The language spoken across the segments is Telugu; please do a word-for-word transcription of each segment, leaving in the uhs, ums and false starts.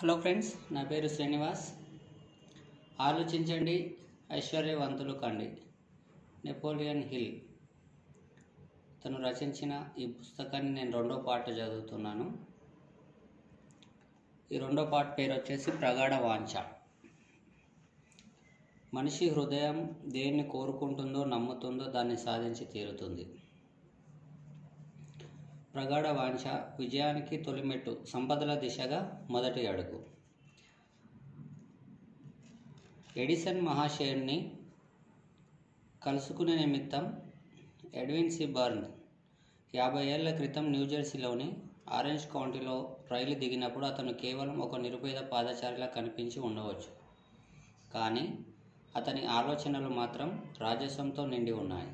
హలో ఫ్రెండ్స్, నా పేరు శ్రీనివాస్. ఆలోచించండి, ఐశ్వర్యవంతులు కండి. నెపోలియన్ హిల్ తను రచించిన ఈ పుస్తకాన్ని నేను రెండో పార్ట్ చదువుతున్నాను. ఈ రెండో పార్ట్ పేరు వచ్చేసి ప్రగాఢ వాంఛ. మనిషి హృదయం దేన్ని కోరుకుంటుందో, నమ్ముతుందో దాన్ని సాధించి తీరుతుంది. ప్రగాఢ వాంఛ విజయానికి తొలిమెట్టు, సంపదల దిశగా మొదటి అడుగు. ఎడిసన్ మహాశయుణ్ణి కలుసుకునే నిమిత్తం ఎడ్విన్ సి బర్న్ యాభై ఏళ్ల క్రితం న్యూజెర్సీలోని ఆరెంజ్ కౌంటీలో రైలు దిగినప్పుడు అతను కేవలం ఒక నిరుపేద పాదచారిలా కనిపించి ఉండవచ్చు. కానీ అతని ఆలోచనలు మాత్రం రాజసంతో నిండి ఉన్నాయి.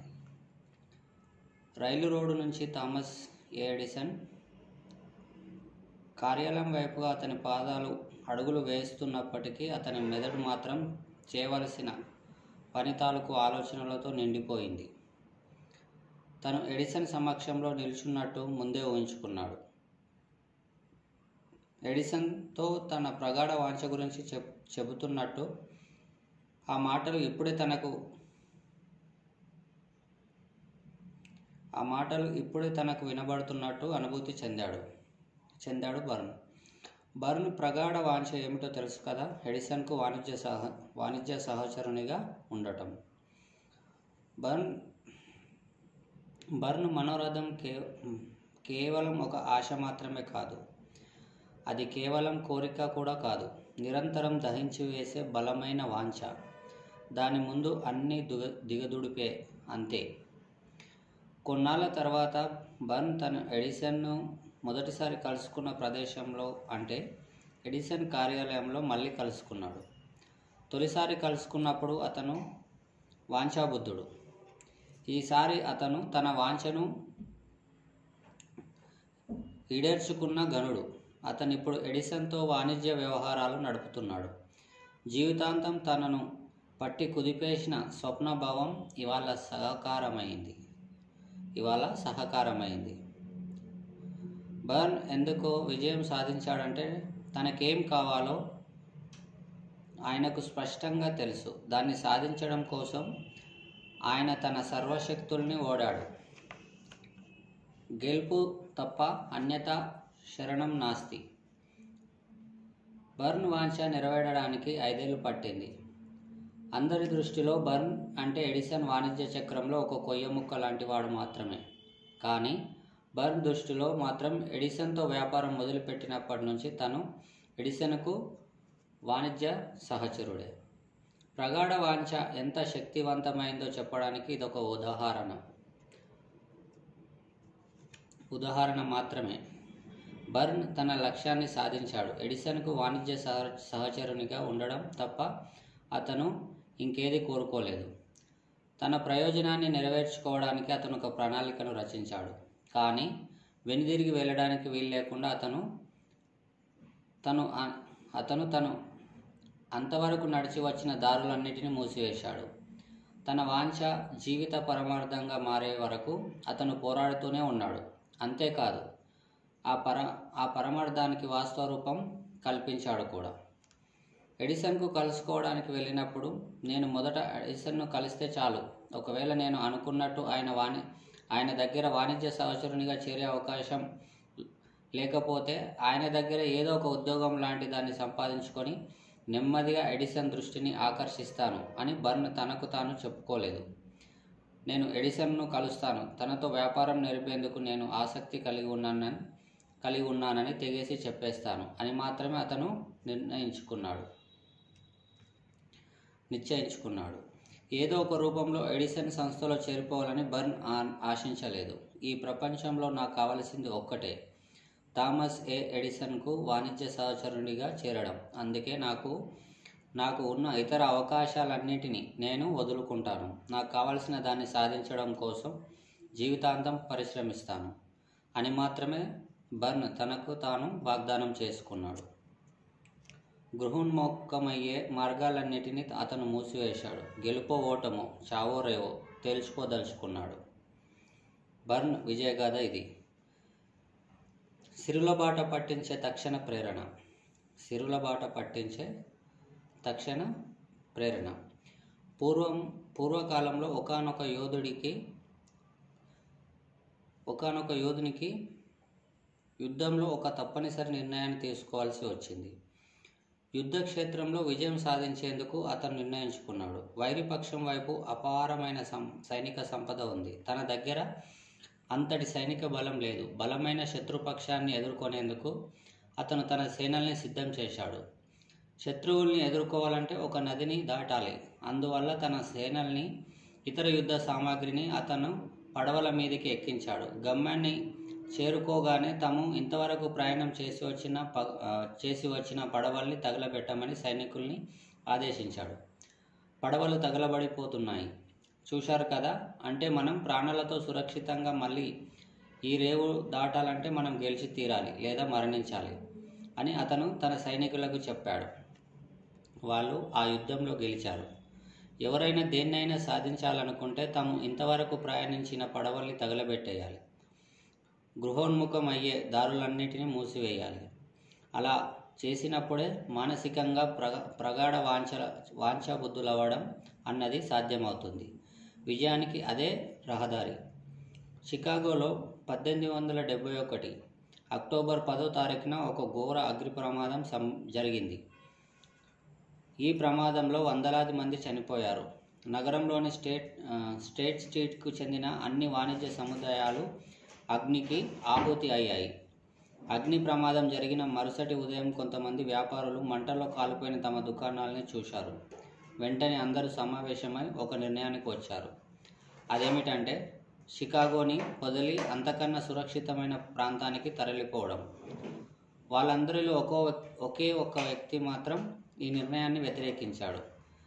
రైలు రోడ్డు నుంచి థామస్ ఏ ఎడిసన్ కార్యాలయం వైపుగా అతని పాదాలు అడుగులు వేస్తున్నప్పటికీ అతని మెదడు మాత్రం చేయవలసిన పని తాలూకు ఆలోచనలతో నిండిపోయింది. తను ఎడిసన్ సమక్షంలో నిల్చున్నట్టు ముందే ఊహించుకున్నాడు. ఎడిసన్తో తన ప్రగాఢ వాంఛ గురించి చెప్ చెబుతున్నట్టు ఆ మాటలు ఇప్పుడే తనకు ఆ మాటలు ఇప్పుడే తనకు వినబడుతున్నట్టు అనుభూతి చెందాడు చెందాడు బర్న్. బర్న్ ప్రగాఢ వాంఛ ఏమిటో తెలుసు కదా, ఎడిసన్కు వాణిజ్య సహ వాణిజ్య సహచరునిగా ఉండటం. బర్న్ బర్న్ మనోరథం కే కేవలం ఒక ఆశ మాత్రమే కాదు, అది కేవలం కోరిక కూడా కాదు, నిరంతరం దహించి వేసే బలమైన వాంఛ. దాని ముందు అన్నీ దుగ దిగదుడిపే అంతే. కొన్నాళ్ళ తర్వాత బర్న్ తన ఎడిసన్ను మొదటిసారి కలుసుకున్న ప్రదేశంలో, అంటే ఎడిసన్ కార్యాలయంలో మళ్ళీ కలుసుకున్నాడు. తొలిసారి కలుసుకున్నప్పుడు అతను వాంఛాబుద్ధుడు. ఈసారి అతను తన వాంఛను ఈడేర్చుకున్న గనుడు. అతను ఇప్పుడు ఎడిసన్తో వాణిజ్య వ్యవహారాలు నడుపుతున్నాడు. జీవితాంతం తనను పట్టి కుదిపేసిన స్వప్నభావం ఇవాళ సహకారమైంది ఇవాళ సహకారమైంది బర్న్ ఎందుకో విజయం సాధించాడంటే తనకేం కావాలో ఆయనకు స్పష్టంగా తెలుసు. దాన్ని సాధించడం కోసం ఆయన తన సర్వశక్తుల్ని ఓడాడు. గెలుపు తప్ప అన్యథా శరణం నాస్తి. బర్న్ వాంఛ నెరవేరడానికి ఐదేళ్లు పట్టింది. అందరి దృష్టిలో బర్న్ అంటే ఎడిసన్ వాణిజ్య చక్రంలో ఒక కొయ్య ముక్క లాంటి వాడు మాత్రమే. కానీ బర్న్ దృష్టిలో మాత్రం ఎడిసన్తో వ్యాపారం మొదలుపెట్టినప్పటి నుంచి తను ఎడిసన్కు వాణిజ్య సహచరుడే. ప్రగాఢ వాంఛ ఎంత శక్తివంతమైందో చెప్పడానికి ఇదొక ఉదాహరణ ఉదాహరణ మాత్రమే. బర్న్ తన లక్ష్యాన్ని సాధించాడు. ఎడిసన్కు వాణిజ్య సహ సహచరునిగా ఉండడం తప్ప అతను ఇంకేది కోరుకోలేదు. తన ప్రయోజనాన్ని నెరవేర్చుకోవడానికి అతను ఒక ప్రణాళికను రచించాడు. కానీ వెనుదిరిగి వెళ్ళడానికి వీలు లేకుండా అతను తను అతను తను అంతవరకు నడిచి వచ్చిన దారులన్నిటినీ మూసివేశాడు. తన వాంఛ జీవిత పరమార్థంగా మారే వరకు అతను పోరాడుతూనే ఉన్నాడు. అంతేకాదు, ఆ పర ఆ పరమార్థానికి వాస్తవ రూపం కల్పించాడు కూడా. ఎడిసన్కు కలుసుకోవడానికి వెళ్ళినప్పుడు నేను మొదట ఎడిసన్ను కలిస్తే చాలు, ఒకవేళ నేను అనుకున్నట్టు ఆయన వాణి ఆయన దగ్గర వాణిజ్య సహచరునిగా చేరే అవకాశం లేకపోతే ఆయన దగ్గర ఏదో ఒక ఉద్యోగం లాంటి దాన్ని సంపాదించుకొని నెమ్మదిగా ఎడిసన్ దృష్టిని ఆకర్షిస్తాను అని బర్న్ తనకు తాను చెప్పుకోలేదు. నేను ఎడిసన్ను కలుస్తాను, తనతో వ్యాపారం నేర్పేందుకు నేను ఆసక్తి కలిగి ఉన్నానని కలిగి ఉన్నానని తెగేసి చెప్పేస్తాను అని మాత్రమే అతను నిర్ణయించుకున్నాడు నిశ్చయించుకున్నాడు ఏదో ఒక రూపంలో ఎడిసన్ సంస్థలో చేరిపోవాలని బర్న్ ఆశించలేదు. ఈ ప్రపంచంలో నాకు కావలసింది ఒక్కటే, థామస్ ఏ ఎడిసన్కు వాణిజ్య సహచరునిగా చేరడం. అందుకే నాకు నాకు ఉన్న ఇతర అవకాశాలన్నిటినీ నేను వదులుకుంటాను. నాకు కావలసిన దాన్ని సాధించడం కోసం జీవితాంతం పరిశ్రమిస్తాను అని మాత్రమే బర్న్ తనకు తాను వాగ్దానం చేసుకున్నాడు. గృహోన్ముఖమయ్యే మార్గాలన్నిటినీ అతను మూసివేశాడు. గెలుపో ఓటమో, చావో రేవో తేల్చుకోదలుచుకున్నాడు. బర్న్ విజయగాథ ఇది. సిరులబాట పట్టించే తక్షణ ప్రేరణ. సిరుల బాట పట్టించే తక్షణ ప్రేరణ. పూర్వం పూర్వకాలంలో ఒకానొక యోధుడికి ఒకానొక యోధునికి యుద్ధంలో ఒక తప్పనిసరి నిర్ణయాన్ని తీసుకోవాల్సి వచ్చింది. యుద్ధ క్షేత్రంలో విజయం సాధించేందుకు అతను నిర్ణయించుకున్నాడు. వైరిపక్షం వైపు అపారమైన సం సైనిక సంపద ఉంది. తన దగ్గర అంతటి సైనిక బలం లేదు. బలమైన శత్రుపక్షాన్ని ఎదుర్కొనేందుకు అతను తన సేనల్ని సిద్ధం చేశాడు. శత్రువుల్ని ఎదుర్కోవాలంటే ఒక నదిని దాటాలి. అందువల్ల తన సేనల్ని, ఇతర యుద్ధ సామాగ్రిని అతను పడవల మీదకి ఎక్కించాడు. గమ్యాన్ని చేరుకోగానే తాము ఇంతవరకు ప్రయాణం చేసి వచ్చిన ప చేసి వచ్చిన పడవల్ని తగలబెట్టమని సైనికుల్ని ఆదేశించాడు. పడవలు తగలబడిపోతున్నాయి. చూశారు కదా, అంటే మనం ప్రాణాలతో సురక్షితంగా మళ్ళీ ఈ రేవు దాటాలంటే మనం గెలిచి తీరాలి లేదా మరణించాలి అని అతను తన సైనికులకు చెప్పాడు. వాళ్ళు ఆ యుద్ధంలో గెలిచారు. ఎవరైనా దేన్నైనా సాధించాలనుకుంటే తాము ఇంతవరకు ప్రయాణించిన పడవల్ని తగలబెట్టేయాలి. గృహోన్ముఖం అయ్యే దారులన్నిటినీ మూసివేయాలి. అలా చేసినప్పుడే మానసికంగా ప్రగ ప్రగాఢ వాంఛ వాంఛాబుద్ధులవ్వడం అన్నది సాధ్యమవుతుంది. విజయానికి అదే రహదారి. చికాగోలో పద్దెనిమిది వందల డెబ్బై ఒకటి అక్టోబర్ పదో తారీఖున ఒక ఘోర అగ్ని ప్రమాదం సం జరిగింది. ఈ ప్రమాదంలో వందలాది మంది చనిపోయారు. నగరంలోని స్టేట్ స్టేట్ స్ట్రీట్కు చెందిన అన్ని వాణిజ్య సముదాయాలు అగ్నికి ఆహుతి అయ్యాయి. అగ్ని ప్రమాదం జరిగిన మరుసటి ఉదయం కొంతమంది వ్యాపారులు మంటల్లో కాలిపోయిన తమ దుకాణాలని చూశారు. వెంటనే అందరూ సమావేశమై ఒక నిర్ణయానికి వచ్చారు. అదేమిటంటే షికాగోని వదిలి అంతకన్నా సురక్షితమైన ప్రాంతానికి తరలిపోవడం. వాళ్ళందరిలో ఒక్కో ఒకే ఒక్క వ్యక్తి మాత్రం ఈ నిర్ణయాన్ని వ్యతిరేకించాడు.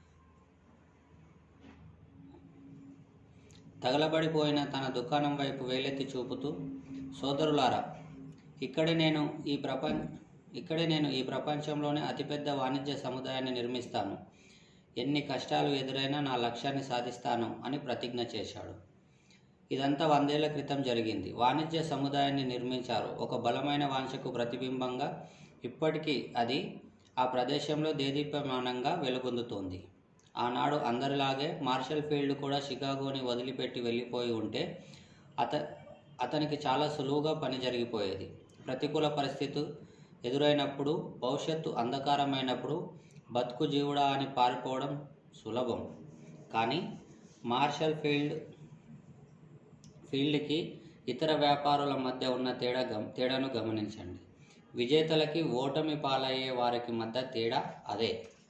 తగలబడిపోయిన తన దుకాణం వైపు వేలెత్తి చూపుతూ, సోదరులారా, ఇక్కడే నేను ఈ ప్రపంచ ఇక్కడే నేను ఈ ప్రపంచంలోనే అతిపెద్ద వాణిజ్య సముదాయాన్ని నిర్మిస్తాను. ఎన్ని కష్టాలు ఎదురైనా నా లక్ష్యాన్ని సాధిస్తాను అని ప్రతిజ్ఞ చేశాడు. ఇదంతా వందేళ్ల క్రితం జరిగింది. వాణిజ్య సముదాయాన్ని నిర్మించారు. ఒక బలమైన వాంఛకు ప్రతిబింబంగా ఇప్పటికీ అది ఆ ప్రదేశంలో దేదీప్యమానంగా వెలుగొందుతోంది. ఆనాడు అందరిలాగే మార్షల్ ఫీల్డ్ కూడా షికాగోని వదిలిపెట్టి వెళ్ళిపోయి ఉంటే అత అతనికి చాలా సులువుగా పని జరిగిపోయేది. ప్రతికూల పరిస్థితి ఎదురైనప్పుడు, భవిష్యత్తు అంధకారమైనప్పుడు బతుకు జీవుడా అని పారిపోవడం సులభం. కానీ మార్షల్ ఫీల్డ్ ఫీల్డ్కి ఇతర వ్యాపారుల మధ్య ఉన్న తేడా గమ తేడాను గమనించండి. విజేతలకి ఓటమి పాలయ్యే వారికి మధ్య తేడా అదే.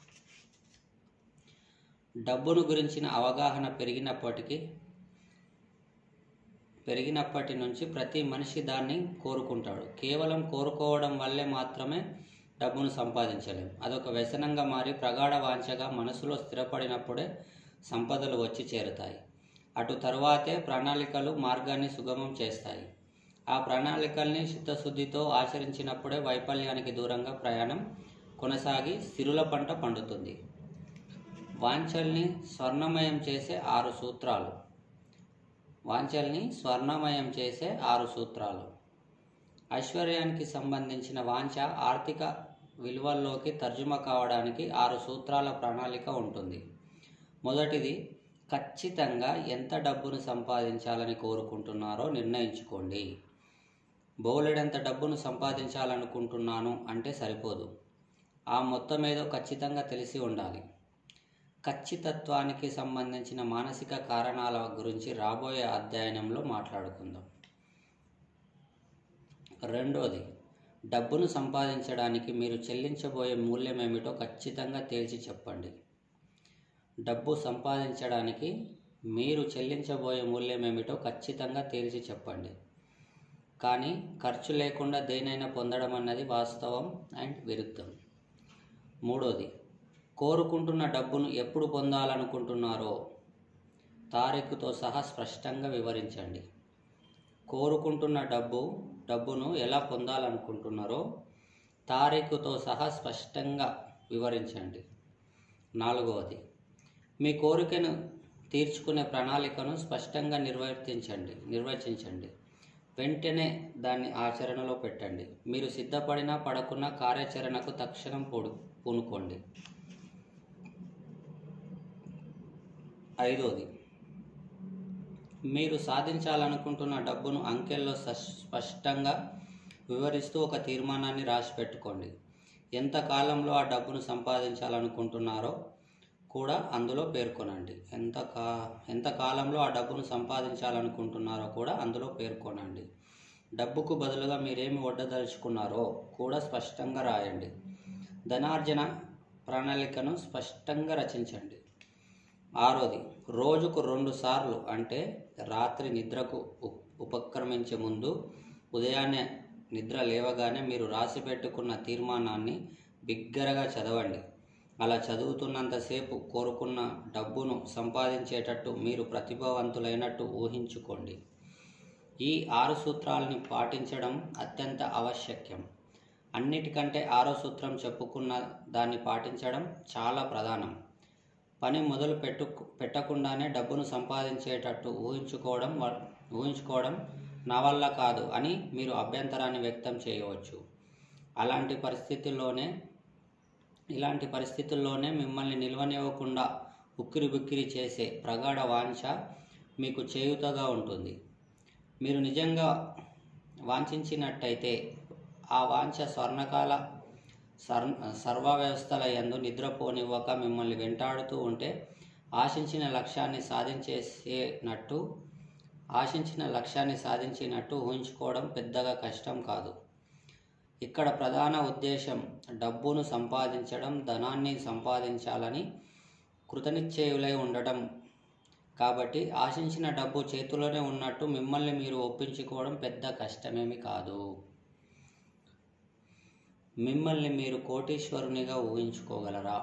డబ్బును గురించిన అవగాహన పెరిగినప్పటికీ పెరిగినప్పటి నుంచి ప్రతి మనిషి దాన్ని కోరుకుంటాడు. కేవలం కోరుకోవడం వల్లే మాత్రమే డబ్బును సంపాదించలేం. అదొక వ్యసనంగా మారి ప్రగాఢ వాంఛగా మనసులో స్థిరపడినప్పుడే సంపదలు వచ్చి చేరుతాయి. అటు తరువాతే ప్రణాళికలు మార్గాన్ని సుగమం చేస్తాయి. ఆ ప్రణాళికల్ని చిత్తశుద్ధితో ఆచరించినప్పుడే వైఫల్యానికి దూరంగా ప్రయాణం కొనసాగి సిరుల పంట పండుతుంది. వాంఛల్ని స్వర్ణమయం చేసే ఆరు సూత్రాలు వాంఛల్ని స్వర్ణమయం చేసే ఆరు సూత్రాలు ఐశ్వర్యానికి సంబంధించిన వాంఛ ఆర్థిక విలువల్లోకి తర్జుమా కావడానికి ఆరు సూత్రాల ప్రణాళిక ఉంటుంది. మొదటిది, ఖచ్చితంగా ఎంత డబ్బును సంపాదించాలని కోరుకుంటున్నారో నిర్ణయించుకోండి. బోలెడంత డబ్బును సంపాదించాలనుకుంటున్నాను అంటే సరిపోదు. ఆ మొత్తం ఏదో ఖచ్చితంగా తెలిసి ఉండాలి. ఖచ్చితత్వానికి సంబంధించిన మానసిక కారణాల గురించి రాబోయే అధ్యయనంలో మాట్లాడుకుందాం. రెండోది, డబ్బును సంపాదించడానికి మీరు చెల్లించబోయే మూల్యం ఏమిటో ఖచ్చితంగా తేల్చి చెప్పండి. డబ్బు సంపాదించడానికి మీరు చెల్లించబోయే మూల్యం ఏమిటో ఖచ్చితంగా తేల్చి చెప్పండి. కానీ ఖర్చు లేకుండా దేనైనా పొందడం అన్నది వాస్తవం అండ్ విరుద్ధం. మూడోది, కోరుకుంటున్న డబ్బును ఎప్పుడు పొందాలనుకుంటున్నారో తారీఖుతో సహా స్పష్టంగా వివరించండి. కోరుకుంటున్న డబ్బు డబ్బును ఎలా పొందాలనుకుంటున్నారో తారీఖుతో సహా స్పష్టంగా వివరించండి. నాలుగవది, మీ కోరికను తీర్చుకునే ప్రణాళికను స్పష్టంగా నిర్వర్తించండి నిర్వచించండి. వెంటనే దాన్ని ఆచరణలో పెట్టండి. మీరు సిద్ధపడినా పడకున్న కార్యాచరణకు తక్షణం పూడు పూనుకోండి. ఐదోది, మీరు సాధించాలనుకుంటున్న డబ్బును అంకెల్లో స్పష్టంగా వివరిస్తూ ఒక తీర్మానాన్ని రాసి పెట్టుకోండి. ఎంత కాలంలో ఆ డబ్బును సంపాదించాలనుకుంటున్నారో కూడా అందులో పేర్కొనండి. ఎంత కా ఎంత కాలంలో ఆ డబ్బును సంపాదించాలనుకుంటున్నారో కూడా అందులో పేర్కొనండి. డబ్బుకు బదులుగా మీరేమి వడ్డదలుచుకున్నారో కూడా స్పష్టంగా రాయండి. ధనార్జన ప్రణాళికను స్పష్టంగా రచించండి. ఆరోది, రోజుకు రెండు సార్లు అంటే రాత్రి నిద్రకు ఉపక్రమించే ముందు, ఉదయాన్నే నిద్ర లేవగానే మీరు రాసి పెట్టుకున్న తీర్మానాన్ని బిగ్గరగా చదవండి. అలా చదువుతున్నంతసేపు కోరుకున్న డబ్బును సంపాదించేటట్టు మీరు ప్రతిభావంతులైనట్టు ఊహించుకోండి. ఈ ఆరు సూత్రాలని పాటించడం అత్యంత ఆవశ్యకం. అన్నిటికంటే ఆరో సూత్రం చెప్పుకున్న దాన్ని పాటించడం చాలా ప్రధానం. పని మొదలు పెట్టు పెట్టకుండానే డబ్బును సంపాదించేటట్టు ఊహించుకోవడం ఊహించుకోవడం నా వల్ల కాదు అని మీరు అభ్యంతరాన్ని వ్యక్తం చేయవచ్చు. అలాంటి పరిస్థితుల్లోనే ఇలాంటి పరిస్థితుల్లోనే మిమ్మల్ని నిల్వనివ్వకుండా ఉక్కిరి బిక్కిరి చేసే ప్రగాఢ వాంఛ మీకు చేయూతగా ఉంటుంది. మీరు నిజంగా వాంఛించినట్టయితే ఆ వాంఛ స్వర్ణకాల సర్ సర్వ వ్యవస్థల యందు నిద్రపోనివ్వక మిమ్మల్ని వెంటాడుతూ ఉంటే ఆశించిన లక్ష్యాన్ని సాధించేసేనట్టు ఆశించిన లక్ష్యాన్ని సాధించినట్టు ఊహించుకోవడం పెద్దగా కష్టం కాదు. ఇక్కడ ప్రధాన ఉద్దేశం డబ్బును సంపాదించడం, ధనాన్ని సంపాదించాలని కృతనిశ్చయులై ఉండటం. కాబట్టి ఆశించిన డబ్బు చేతిలోనే ఉన్నట్టు మిమ్మల్ని మీరు ఒప్పించుకోవడం పెద్ద కష్టమేమి కాదు. మిమ్మల్ని మీరు కోటీశ్వరునిగా ఊహించుకోగలరా?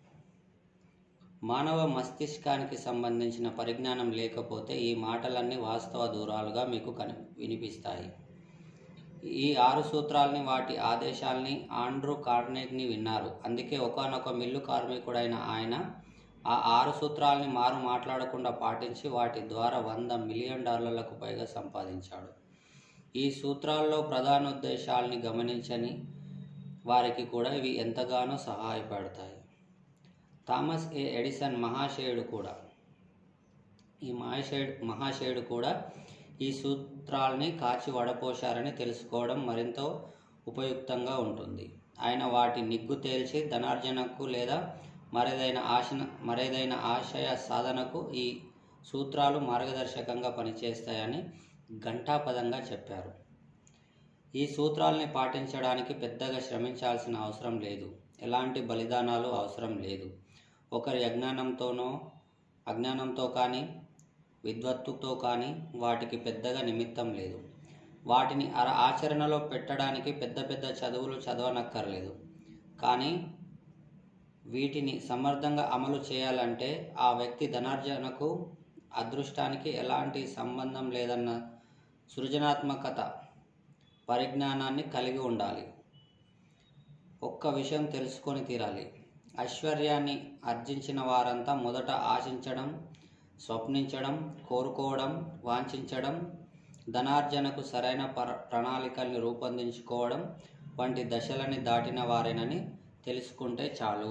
మానవ మస్తిష్కానికి సంబంధించిన పరిజ్ఞానం లేకపోతే ఈ మాటలన్నీ వాస్తవ దూరాలుగా మీకు కని వినిపిస్తాయి. ఈ ఆరు సూత్రాలని, వాటి ఆదేశాల్ని ఆండ్రూ కార్నెగీని విన్నారు. అందుకే ఒకానొక మిల్లు కార్మికుడైన ఆయన ఆ ఆరు సూత్రాలని మారు మాట్లాడకుండా పాటించి వాటి ద్వారా వంద మిలియన్ డాలర్లకు పైగా సంపాదించాడు. ఈ సూత్రాల్లో ప్రధానోద్దేశాల్ని గమనించని వారికి కూడా ఇవి ఎంతగానో సహాయపడతాయి. థామస్ ఏ ఎడిసన్ మహాశయుడు కూడా ఈ మహాశయుడు మహాశయుడు కూడా ఈ సూత్రాల్ని కాచి వడపోశారని తెలుసుకోవడం మరింత ఉపయుక్తంగా ఉంటుంది. ఆయన వాటి నిగ్గు తేల్చి ధనార్జనకు లేదా మరేదైన ఆశ మరేదైన ఆశయ సాధనకు ఈ సూత్రాలు మార్గదర్శకంగా పనిచేస్తాయని ఘంటాపదంగా చెప్పారు. ఈ సూత్రాల్ని పాటించడానికి పెద్దగా శ్రమించాల్సిన అవసరం లేదు. ఎలాంటి బలిదానాలు అవసరం లేదు. ఒకరి అజ్ఞానంతోనో అజ్ఞానంతో కానీ విద్వత్తుతో కానీ వాటికి పెద్దగా నిమిత్తం లేదు. వాటిని అర ఆచరణలో పెట్టడానికి పెద్ద పెద్ద చదువులు చదవనక్కర్లేదు. కానీ వీటిని సమర్థంగా అమలు చేయాలంటే ఆ వ్యక్తి ధనార్జనకు అదృష్టానికి ఎలాంటి సంబంధం లేదన్న సృజనాత్మకత పరిజ్ఞానాన్ని కలిగి ఉండాలి. ఒక్క విషయం తెలుసుకొని తీరాలి. ఐశ్వర్యాన్ని ఆర్జించిన వారంతా మొదట ఆశించడం, స్వప్నించడం, కోరుకోవడం, వాంఛించడం, ధనార్జనకు సరైన పర ప్రణాళికల్ని రూపొందించుకోవడం వంటి దశలని దాటిన వారేనని తెలుసుకుంటే చాలు.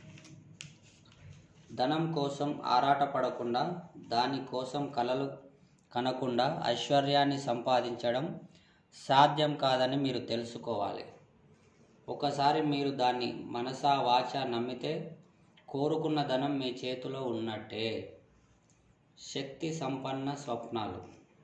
ధనం కోసం ఆరాటపడకుండా, దానికోసం కలలు కనకుండా ఐశ్వర్యాన్ని సంపాదించడం సాధ్యం కాదని మీరు తెలుసుకోవాలి. ఒకసారి మీరు దాన్ని మనసా వాచా నమ్మితే కోరుకున్న ధనం మీ చేతిలో ఉన్నట్టే. శక్తి సంపన్న స్వప్నాలు.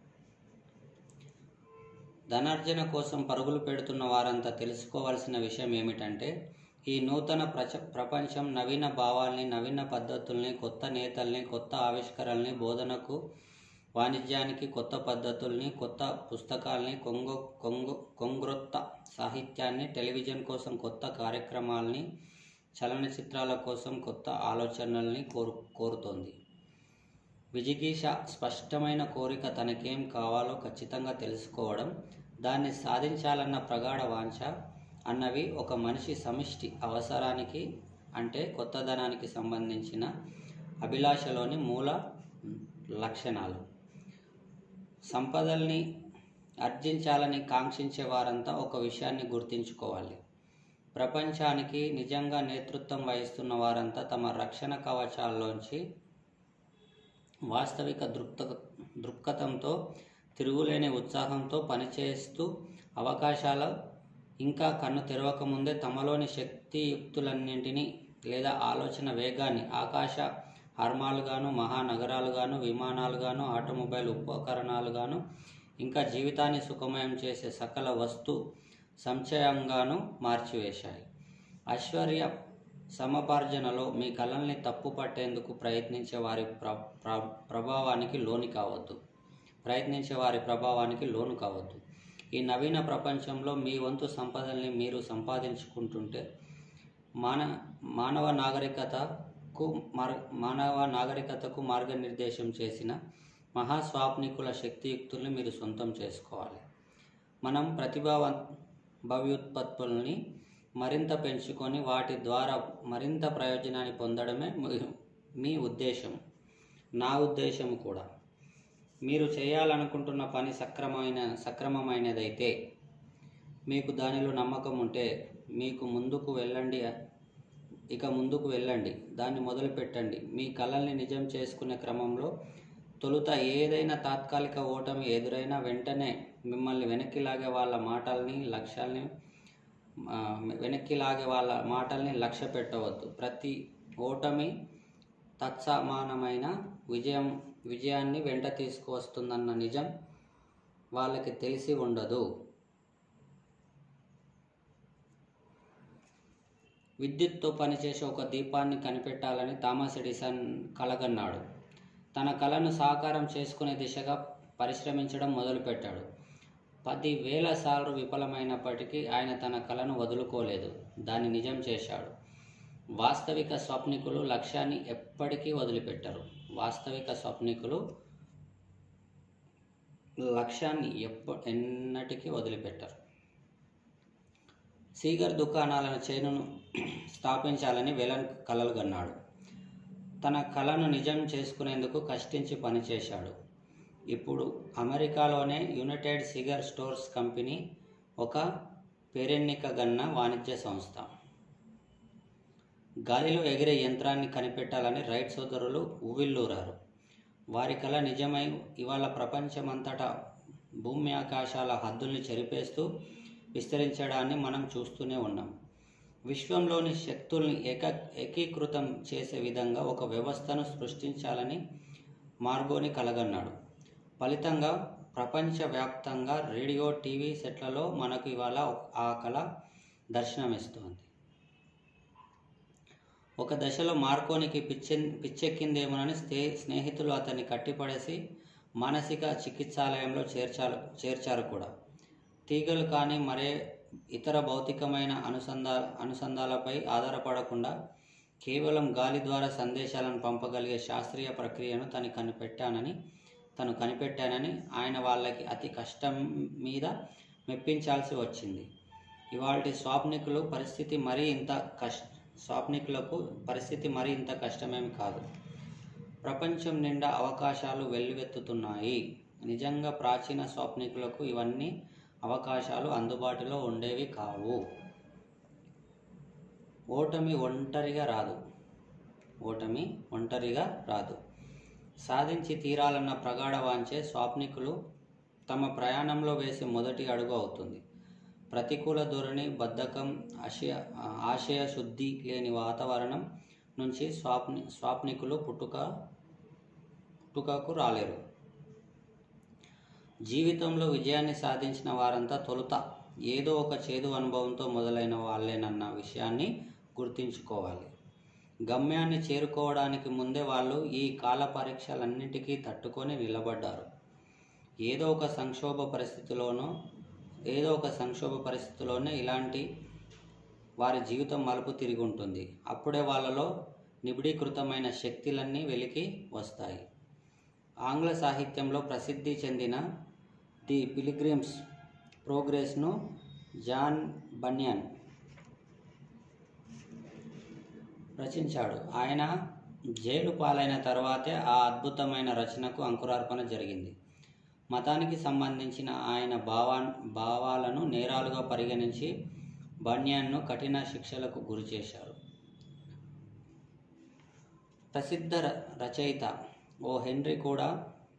ధనార్జన కోసం పరుగులు పెడుతున్న వారంతా తెలుసుకోవాల్సిన విషయం ఏమిటంటే, ఈ నూతన ప్రచ ప్రపంచం నవీన భావాల్ని, నవీన పద్ధతుల్ని, కొత్త నేతల్ని, కొత్త ఆవిష్కరణల్ని, బోధనకు, వాణిజ్యానికి కొత్త పద్ధతుల్ని, కొత్త పుస్తకాల్ని, కొంగొ కొంగు కొంగ్రొత్త సాహిత్యాన్ని, టెలివిజన్ కోసం కొత్త కార్యక్రమాల్ని, చలనచిత్రాల కోసం కొత్త ఆలోచనల్ని కోరు కోరుతోంది. విజిగీష స్పష్టమైన కోరిక, తనకేం కావాలో ఖచ్చితంగా తెలుసుకోవడం, దాన్ని సాధించాలన్న ప్రగాఢ వాంఛ అన్నవి ఒక మనిషి సమిష్టి అవసరానికి అంటే కొత్తదనానికి సంబంధించిన అభిలాషలోని మూల లక్షణాలు. సంపదల్ని ఆర్జించాలని కాంక్షించే వారంతా ఒక విషయాన్ని గుర్తుంచుకోవాలి. ప్రపంచానికి నిజంగా నేతృత్వం వహిస్తున్న వారంతా తమ రక్షణ కవచాల్లోంచి వాస్తవిక దృక్త దృక్పథంతో తిరుగులేని ఉత్సాహంతో పనిచేస్తూ అవకాశాల ఇంకా కన్ను తెరవకముందే తమలోని శక్తియుక్తులన్నింటినీ లేదా ఆలోచన వేగాన్ని ఆకాశ హార్మాలుగాను, మహానగరాలుగాను, విమానాలుగాను, ఆటోమొబైల్ ఉపకరణాలుగాను, ఇంకా జీవితాన్ని సుఖమయం చేసే సకల వస్తు సంచయంగాను మార్చివేశాయి. ఐశ్వర్య సమపార్జనలో మీ కళల్ని తప్పు పట్టేందుకు ప్రయత్నించే వారి ప్ర ప్ర ప్రభావానికి లోని కావద్దు ప్రయత్నించే వారి ప్రభావానికి లోను కావద్దు. ఈ నవీన ప్రపంచంలో మీ వంతు సంపదల్ని మీరు సంపాదించుకుంటుంటే మాన మానవ నాగరికతకు మార్ మానవ నాగరికతకు మార్గనిర్దేశం చేసిన మహాస్వాప్నికుల శక్తియుక్తుల్ని మీరు సొంతం చేసుకోవాలి. మనం ప్రతిభావ భవ్యుత్పత్తుల్ని మరింత పెంచుకొని వాటి ద్వారా మరింత ప్రయోజనాన్ని పొందడమే మీ ఉద్దేశం, నా ఉద్దేశం కూడా. మీరు చేయాలనుకుంటున్న పని సక్రమమైన సక్రమమైనదైతే, మీకు దానిలో నమ్మకం ఉంటే మీకు ముందుకు వెళ్ళండి ఇక ముందుకు వెళ్ళండి దాన్ని మొదలుపెట్టండి. మీ కలల్ని నిజం చేసుకునే క్రమంలో తొలుత ఏదైనా తాత్కాలిక ఓటమి ఎదురైనా వెంటనే మిమ్మల్ని వెనక్కి లాగే వాళ్ళ మాటల్ని లక్ష్యాల్ని వెనక్కి లాగే వాళ్ళ మాటల్ని లక్ష్య పెట్టవద్దు. ప్రతి ఓటమి తత్సమానమైన విజయం విజయాన్ని వెంట తీసుకువస్తుందన్న నిజం వాళ్ళకి తెలిసి ఉండదు. విద్యుత్తో పనిచేసే ఒక దీపాన్ని కనిపెట్టాలని థామస్ ఎడిసన్ కలగన్నాడు. తన కళను సాకారం చేసుకునే దిశగా పరిశ్రమించడం మొదలుపెట్టాడు. పదివేల సార్లు విఫలమైనప్పటికీ ఆయన తన కళను వదులుకోలేదు, దాన్ని నిజం చేశాడు. వాస్తవిక స్వప్నికులు లక్ష్యాన్ని ఎప్పటికీ వదిలిపెట్టరు. వాస్తవిక స్వప్నికులు లక్ష్యాన్ని ఎప్ప ఎన్నటికీ వదిలిపెట్టరు. సీగర్ దుకాణాలను చైనును స్థాపించాలని వెలన్ కలలుగన్నాడు. తన కళను నిజం చేసుకునేందుకు కష్టించి పనిచేశాడు. ఇప్పుడు అమెరికాలోనే యునైటెడ్ సిగర్ స్టోర్స్ కంపెనీ ఒక పేరెన్నికగన్న వాణిజ్య సంస్థ. గాలిలో ఎగిరే యంత్రాన్ని కనిపెట్టాలని రైట్ సోదరులు ఉవ్విళ్ళూరారు. వారి కళ నిజమై ఇవాళ ప్రపంచమంతటా భూమి ఆకాశాల హద్దుల్ని చెరిపేస్తూ విస్తరించడాన్ని మనం చూస్తూనే ఉన్నాం. విశ్వంలోని శక్తుల్ని ఏక ఏకీకృతం చేసే విధంగా ఒక వ్యవస్థను సృష్టించాలని మార్గోని కలగన్నాడు. ఫలితంగా ప్రపంచవ్యాప్తంగా రేడియో, టీవీ సెట్లలో మనకు ఇవాళ ఆ కళ దర్శనమిస్తోంది. ఒక దశలో మార్కోనికి పిచ్చె పిచ్చెక్కిందేమోనని స్నే స్నేహితులు అతన్ని కట్టిపడేసి మానసిక చికిత్సాలయంలో చేర్చారు చేర్చారు కూడా. తీగలు కానీ మరే ఇతర భౌతికమైన అనుసంధా అనుసంధాలపై ఆధారపడకుండా కేవలం గాలి ద్వారా సందేశాలను పంపగలిగే శాస్త్రీయ ప్రక్రియను తను కనిపెట్టానని తను కనిపెట్టానని ఆయన వాళ్ళకి అతి కష్టం మీద మెప్పించాల్సి వచ్చింది. ఇవాల్టి స్వాప్నికులు పరిస్థితి మరీ ఇంత కష్ట స్వాప్నికులకు పరిస్థితి మరీ ఇంత కష్టమేమి కాదు. ప్రపంచం నిండా అవకాశాలు వెల్లువెత్తుతున్నాయి. నిజంగా ప్రాచీన స్వాప్నికులకు ఇవన్నీ అవకాశాలు అందుబాటులో ఉండేవి కావు. ఓటమి ఒంటరిగా రాదు ఓటమి ఒంటరిగా రాదు సాధించి తీరాలన్న ప్రగాఢ వాంఛే స్వాప్నికులు తమ ప్రయాణంలో వేసే మొదటి అడుగు అవుతుంది. ప్రతికూల ధోరణి, బద్ధకం, ఆశయ ఆశయ శుద్ధి లేని వాతావరణం నుంచి స్వాప్ని స్వాప్నికులు పుట్టుక పుట్టుకకు రాలేరు. జీవితంలో విజయాన్ని సాధించిన వారంతా తొలుత ఏదో ఒక చేదు అనుభవంతో మొదలైన వాళ్ళేనన్న విషయాన్ని గుర్తుంచుకోవాలి. గమ్యాన్ని చేరుకోవడానికి ముందే వాళ్ళు ఈ కాల పరీక్షలన్నింటికీ తట్టుకొని నిలబడ్డారు. ఏదో ఒక సంక్షోభ పరిస్థితిలోనో ఏదో ఒక సంక్షోభ పరిస్థితిలోనే ఇలాంటి వారి జీవితం మలుపు తిరిగి ఉంటుంది. అప్పుడే వాళ్ళలో నిబిడీకృతమైన శక్తులన్నీ వెలికి వస్తాయి. ఆంగ్ల సాహిత్యంలో ప్రసిద్ధి చెందిన ది పిల్గ్రిమ్స్ ప్రోగ్రెస్ను జాన్ బన్యన్ రచించాడు. ఆయన జైలు పాలైన తర్వాతే ఆ అద్భుతమైన రచనకు అంకురార్పణ జరిగింది. మతానికి సంబంధించిన ఆయన భావా భావాలను నేరాలుగా పరిగణించి బన్యాన్ను కఠిన శిక్షలకు గురి చేశారు. ప్రసిద్ధ రచయిత ఓ హెన్రీ కూడా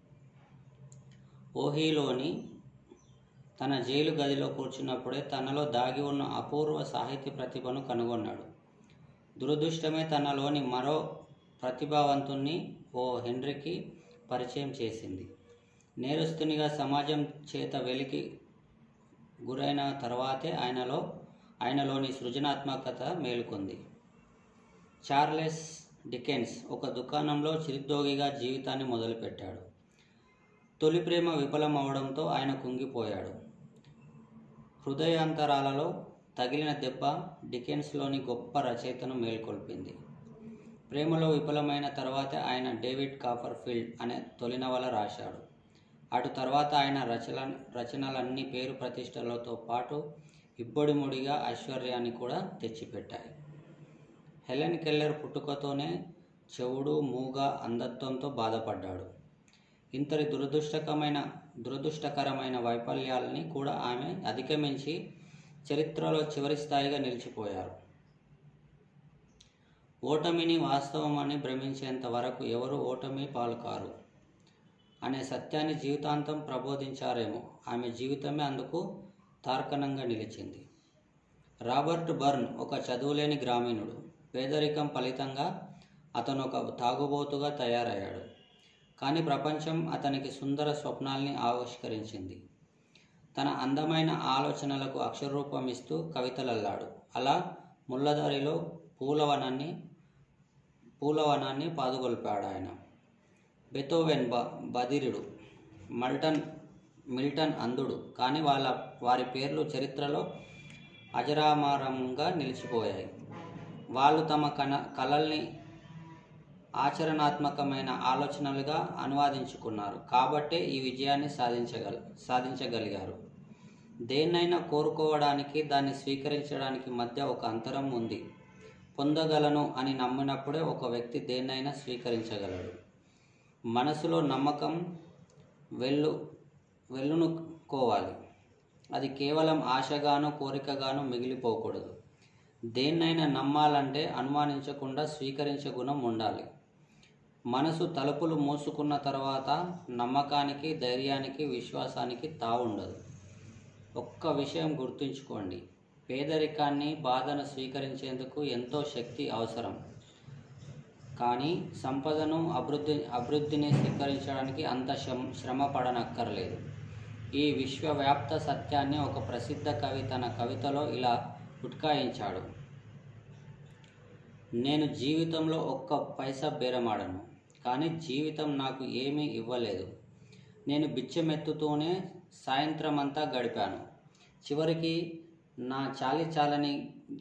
ఓహీలోని తన జైలు గదిలో కూర్చున్నప్పుడే తనలో దాగి ఉన్న అపూర్వ సాహిత్య ప్రతిభను కనుగొన్నాడు. దురదృష్టమే తనలోని మరో ప్రతిభావంతుణ్ణి ఓ హెన్రీకి పరిచయం చేసింది. నేరస్తునిగా సమాజం చేత వెలికి గురైన తర్వాతే ఆయనలో ఆయనలోని సృజనాత్మకత మేలుకొంది. చార్లెస్ డికెన్స్ ఒక దుకాణంలో చిరుద్యోగిగా జీవితాన్ని మొదలుపెట్టాడు. తొలి ప్రేమ విఫలమవడంతో ఆయన కుంగిపోయాడు. హృదయాంతరాలలో తగిలిన దెబ్బ డికెన్స్లోని గొప్ప రచయితను మేల్కొల్పింది. ప్రేమలో విఫలమైన తర్వాత ఆయన డేవిడ్ కాపర్ఫీల్డ్ అనే తొలి నవల రాశాడు. అటు తర్వాత ఆయన రచన రచనలన్నీ పేరు ప్రతిష్టలతో పాటు ఇబ్బడిముడిగా ఐశ్వర్యాన్ని కూడా తెచ్చిపెట్టాయి. హెలెన్ కెల్లర్ పుట్టుకతోనే చెవుడు మూగ అంధత్వంతో బాధపడ్డాడు. ఇంతటి దురదృష్టకమైన దురదృష్టకరమైన వైఫల్యాలని కూడా ఆమె అధిగమించి చరిత్రలో చివరి స్థాయిగా నిలిచిపోయారు. ఓటమిని వాస్తవమని భ్రమించేంత వరకు ఎవరు ఓటమి పాలు కారు అనే సత్యాన్ని జీవితాంతం ప్రబోధించారేమో. ఆమె జీవితమే అందుకు తార్కాణంగా నిలిచింది. రాబర్ట్ బర్న్ ఒక చదువులేని గ్రామీణుడు. పేదరికం ఫలితంగా అతను ఒక తాగుబోతుగా తయారయ్యాడు. కానీ ప్రపంచం అతనికి సుందర స్వప్నాల్ని ఆవిష్కరించింది. తన అందమైన ఆలోచనలకు అక్షరరూపం ఇస్తూ కవితలల్లాడు. అలా ముళ్ళదారిలో పూలవనాన్ని పూలవనాన్ని పాదుగొల్పాడు ఆయన. బెథోవెన్ బ బధిరుడు, మల్టన్ మిల్టన్ అంధుడు. కానీ వాళ్ళ వారి పేర్లు చరిత్రలో అజరామరంగా నిలిచిపోయాయి. వాళ్ళు తమ కన కలల్ని ఆచరణాత్మకమైన ఆలోచనలుగా అనువాదించుకున్నారు. కాబట్టే ఈ విజయాన్ని సాధించగల సాధించగలిగారు. దేన్నైనా కోరుకోవడానికి దాన్ని స్వీకరించడానికి మధ్య ఒక అంతరం ఉంది. పొందగలను అని నమ్మినప్పుడే ఒక వ్యక్తి దేన్నైనా స్వీకరించగలడు. మనసులో నమ్మకం వెళ్ళు వెల్లునుకోవాలి. అది కేవలం ఆశగానో కోరికగానో మిగిలిపోకూడదు. దేన్నైనా నమ్మాలంటే అనుమానించకుండా స్వీకరించే గుణం ఉండాలి. మనసు తలుపులు మూసుకున్న తర్వాత నమ్మకానికి, ధైర్యానికి, విశ్వాసానికి తావుండదు. ఒక్క విషయం గుర్తుంచుకోండి, పేదరికాన్ని, బాధను స్వీకరించేందుకు ఎంతో శక్తి అవసరం. కానీ సంపదను, అభివృద్ధి అభివృద్ధిని స్వీకరించడానికి అంత శ్రమ పడనక్కర్లేదు. ఈ విశ్వవ్యాప్త సత్యాన్ని ఒక ప్రసిద్ధ కవి తన కవితలో ఇలా ఉట్కాయించాడు: నేను జీవితంలో ఒక్క పైసా బేరమాడను, కానీ జీవితం నాకు ఏమీ ఇవ్వలేదు. నేను బిచ్చమెత్తుతూనే సాయంత్రమంతా గడిపాను. చివరికి నా చాలి చాలని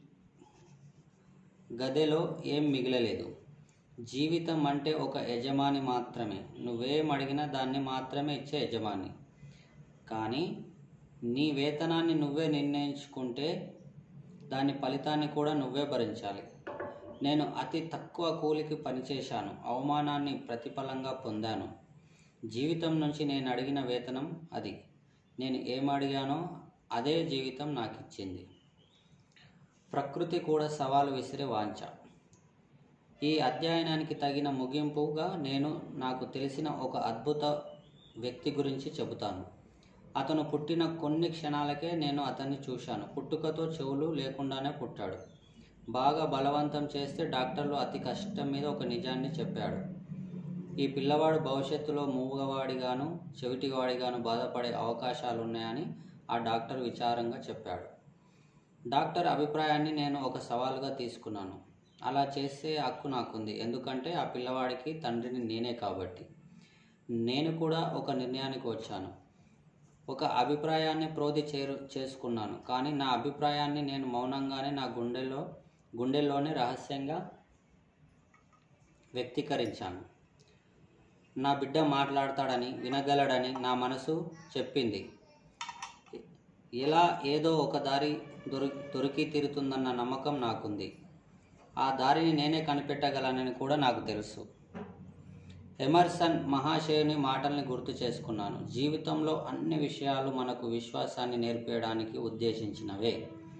గదెలో ఏం మిగలలేదు. జీవితం అంటే ఒక యజమాని మాత్రమే. నువ్వేం అడిగినా దాన్ని మాత్రమే ఇచ్చే యజమాని. కానీ నీ వేతనాన్ని నువ్వే నిర్ణయించుకుంటే దాని ఫలితాన్ని కూడా నువ్వే భరించాలి. నేను అతి తక్కువ కూలికి పనిచేశాను, అవమానాన్ని ప్రతిఫలంగా పొందాను. జీవితం నుంచి నేను అడిగిన వేతనం అది. నేను ఏమడిగానో అదే జీవితం నాకు ఇచ్చింది. ప్రకృతి కూడా సవాలు విసిరే వాంఛ. ఈ అధ్యయనానికి తగిన ముగింపుగా నేను నాకు తెలిసిన ఒక అద్భుత వ్యక్తి గురించి చెబుతాను. అతను పుట్టిన కొన్ని క్షణాలకే నేను అతన్ని చూశాను. పుట్టుకతో చెవులు లేకుండానే పుట్టాడు. బాగా బలవంతం చేస్తే డాక్టర్లు అతి కష్టం మీద ఒక నిజాన్ని చెప్పాడు. ఈ పిల్లవాడు భవిష్యత్తులో మూగవాడిగాను, చెవిటివాడిగాను బాధపడే అవకాశాలున్నాయని ఆ డాక్టర్ విచారంగా చెప్పాడు. డాక్టర్ అభిప్రాయాన్ని నేను ఒక సవాలుగా తీసుకున్నాను. అలా చేసే హక్కు నాకుంది, ఎందుకంటే ఆ పిల్లవాడికి తండ్రిని నేనే కాబట్టి. నేను కూడా ఒక నిర్ణయానికి వచ్చాను. ఒక అభిప్రాయాన్ని ప్రోధి చేరు చేసుకున్నాను కానీ నా అభిప్రాయాన్ని నేను మౌనంగానే నా గుండెలో గుండెల్లోనే రహస్యంగా వ్యక్తీకరించాను. నా బిడ్డ మాట్లాడతాడని, వినగలడని నా మనసు చెప్పింది. ఎలా ఏదో ఒక దారి దొరి దొరికి తీరుతుందన్న నమ్మకం నాకుంది. ఆ దారిని నేనే కనిపెట్టగలనని కూడా నాకు తెలుసు. ఎమర్సన్ మహాశయుని మాటల్ని గుర్తు చేసుకున్నాను. జీవితంలో అన్ని విషయాలు మనకు విశ్వాసాన్ని నేర్పేయడానికి ఉద్దేశించినవే.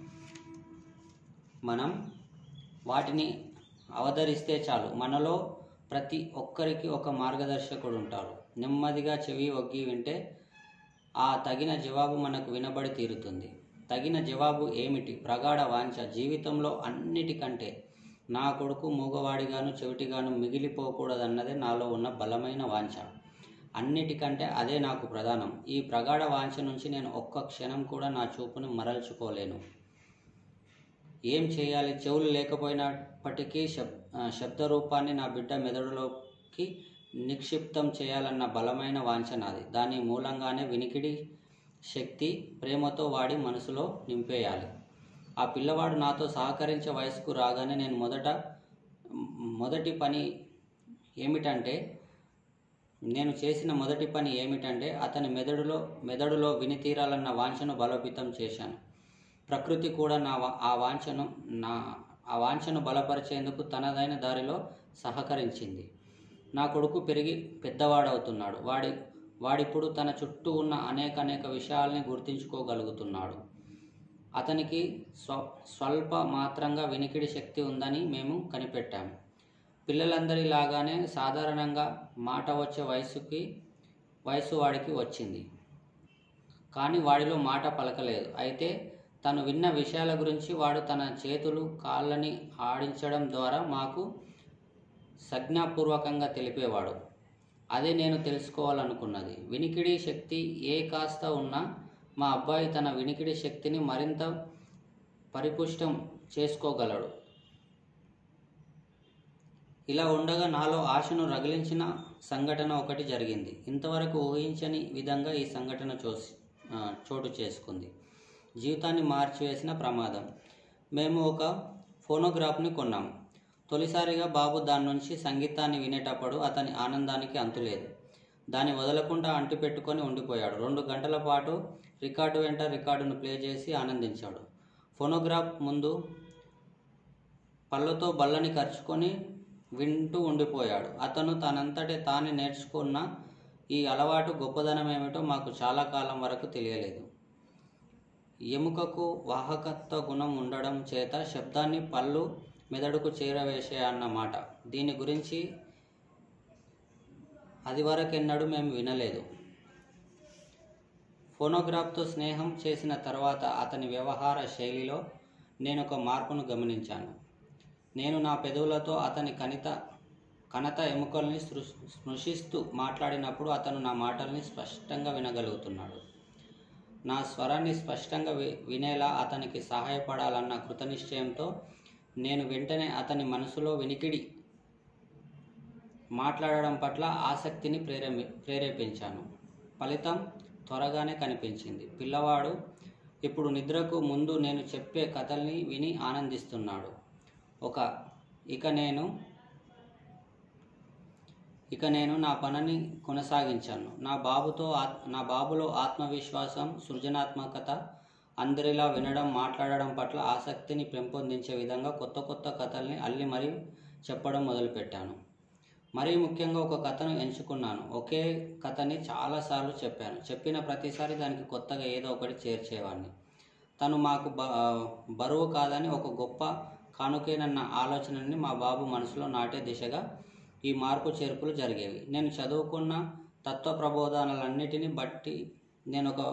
మనం వాటిని అవతరిస్తే చాలు. మనలో ప్రతి ఒక్కరికి ఒక మార్గదర్శకుడు ఉంటాడు. నెమ్మదిగా చెవి ఒగ్గి వింటే ఆ తగిన జవాబు మనకు వినబడి తీరుతుంది. తగిన జవాబు ఏమిటి? ప్రగాఢ వాంఛ. జీవితంలో అన్నిటికంటే నా కొడుకు మూగవాడిగాను చెవిటిగాను మిగిలిపోకూడదన్నదే నాలో ఉన్న బలమైన వాంఛ. అన్నిటికంటే అదే నాకు ప్రధానం. ఈ ప్రగాఢ వాంఛ నుంచి నేను ఒక్క క్షణం కూడా నా చూపును మరల్చుకోలేను. ఏం చేయాలి? చెవులు లేకపోయినప్పటికీ శబ్ శబ్ద రూపాన్ని నా బిడ్డ మెదడులోకి నిక్షిప్తం చేయాలన్న బలమైన వాంఛ నాది. దాని మూలంగానే వినికిడి శక్తి ప్రేమతో వాడి మనసులో నింపేయాలి. ఆ పిల్లవాడు నాతో సహకరించే వయసుకు రాగానే నేను మొదట మొదటి పని ఏమిటంటే నేను చేసిన మొదటి పని ఏమిటంటే అతని మెదడులో మెదడులో వినితీరాలన్న వాంఛను బలోపేతం చేశాను. ప్రకృతి కూడా నా ఆ వాంఛను నా ఆ వాంఛను బలపరిచేందుకు తనదైన దారిలో సహకరించింది. నా కొడుకు పెరిగి పెద్దవాడవుతున్నాడు. వాడి వాడిప్పుడు తన చుట్టూ ఉన్న అనేక అనేక విషయాల్ని గుర్తించుకోగలుగుతున్నాడు. అతనికి స్వ స్వల్ప మాత్రంగా వినికిడి శక్తి ఉందని మేము కనిపెట్టాము. పిల్లలందరిలాగానే సాధారణంగా మాట వచ్చే వయసుకి వయసు వాడికి వచ్చింది. కానీ వాడిలో మాట పలకలేదు. అయితే తను విన్న విషయాల గురించి వాడు తన చేతులు కాళ్ళని ఆడించడం ద్వారా మాకు సంజ్ఞాపూర్వకంగా తెలిపేవాడు. అదే నేను తెలుసుకోవాలనుకున్నది. వినికిడి శక్తి ఏ కాస్త ఉన్నా మా అబ్బాయి తన వినికిడి శక్తిని మరింత పరిపుష్టం చేసుకోగలడు. ఇలా ఉండగా నాలో ఆశను రగిలించిన సంఘటన ఒకటి జరిగింది. ఇంతవరకు ఊహించని విధంగా ఈ సంఘటన చూసి చోటు చేసుకుంది. జీవితాన్ని మార్చివేసిన ప్రమాదం. మేము ఒక ఫోనోగ్రాఫ్ని కొన్నాము. తొలిసారిగా బాబు దాని నుంచి సంగీతాన్ని వినేటప్పుడు అతని ఆనందానికి అంతులేదు. దాన్ని వదలకుండా అంటిపెట్టుకొని ఉండిపోయాడు. రెండు గంటల పాటు రికార్డు వెంట రికార్డును ప్లే చేసి ఆనందించాడు. ఫోనోగ్రాఫ్ ముందు పళ్ళతో బల్లని ఖర్చుకొని వింటూ ఉండిపోయాడు. అతను తనంతటే తానే నేర్చుకున్న ఈ అలవాటు గొప్పదనం ఏమిటో మాకు చాలా కాలం వరకు తెలియలేదు. ఎముకకు వాహకత్వ గుణం ఉండడం చేత శబ్దాన్ని పళ్ళు మెదడుకు చేరవేసే అన్నమాట. దీని గురించి అది వరకెన్నడూ మేము వినలేదు. ఫోనోగ్రాఫ్తో స్నేహం చేసిన తర్వాత అతని వ్యవహార శైలిలో నేను ఒక మార్పును గమనించాను. నేను నా పెదవులతో అతని కణిత కణత ఎముకల్ని స్పృ స్పృశిస్తూ మాట్లాడినప్పుడు అతను నా మాటల్ని స్పష్టంగా వినగలుగుతున్నాడు. నా స్వరాన్ని స్పష్టంగా వి వినేలా అతనికి సహాయపడాలన్న కృతనిశ్చయంతో నేను వెంటనే అతని మనసులో వినికిడి మాట్లాడడం పట్ల ఆసక్తిని ప్రేరే ప్రేరేపించాను. ఫలితం త్వరగానే కనిపించింది. పిల్లవాడు ఇప్పుడు నిద్రకు ముందు నేను చెప్పే కథల్ని విని ఆనందిస్తున్నాడు. ఒక ఇక నేను ఇక నేను నా పనిని కొనసాగించాను. నా బాబుతో నా బాబులో ఆత్మవిశ్వాసం, సృజనాత్మకత, అందరిలా వినడం, మాట్లాడడం పట్ల ఆసక్తిని పెంపొందించే విధంగా కొత్త కొత్త కథల్ని అల్లి మరీ చెప్పడం మొదలుపెట్టాను. మరీ ముఖ్యంగా ఒక కథను ఎంచుకున్నాను. ఒకే కథని చాలాసార్లు చెప్పాను. చెప్పిన ప్రతిసారి దానికి కొత్తగా ఏదో ఒకటి చేర్చేవాడిని. తను మాకు బ బరువు కాదని ఒక గొప్ప కానుకేనన్న ఆలోచనని మా బాబు మనసులో నాటే దిశగా ఈ మార్పు చేర్పులు జరిగేవి. నేను చదువుకున్న తత్వ ప్రబోధనలన్నిటిని బట్టి నేను ఒక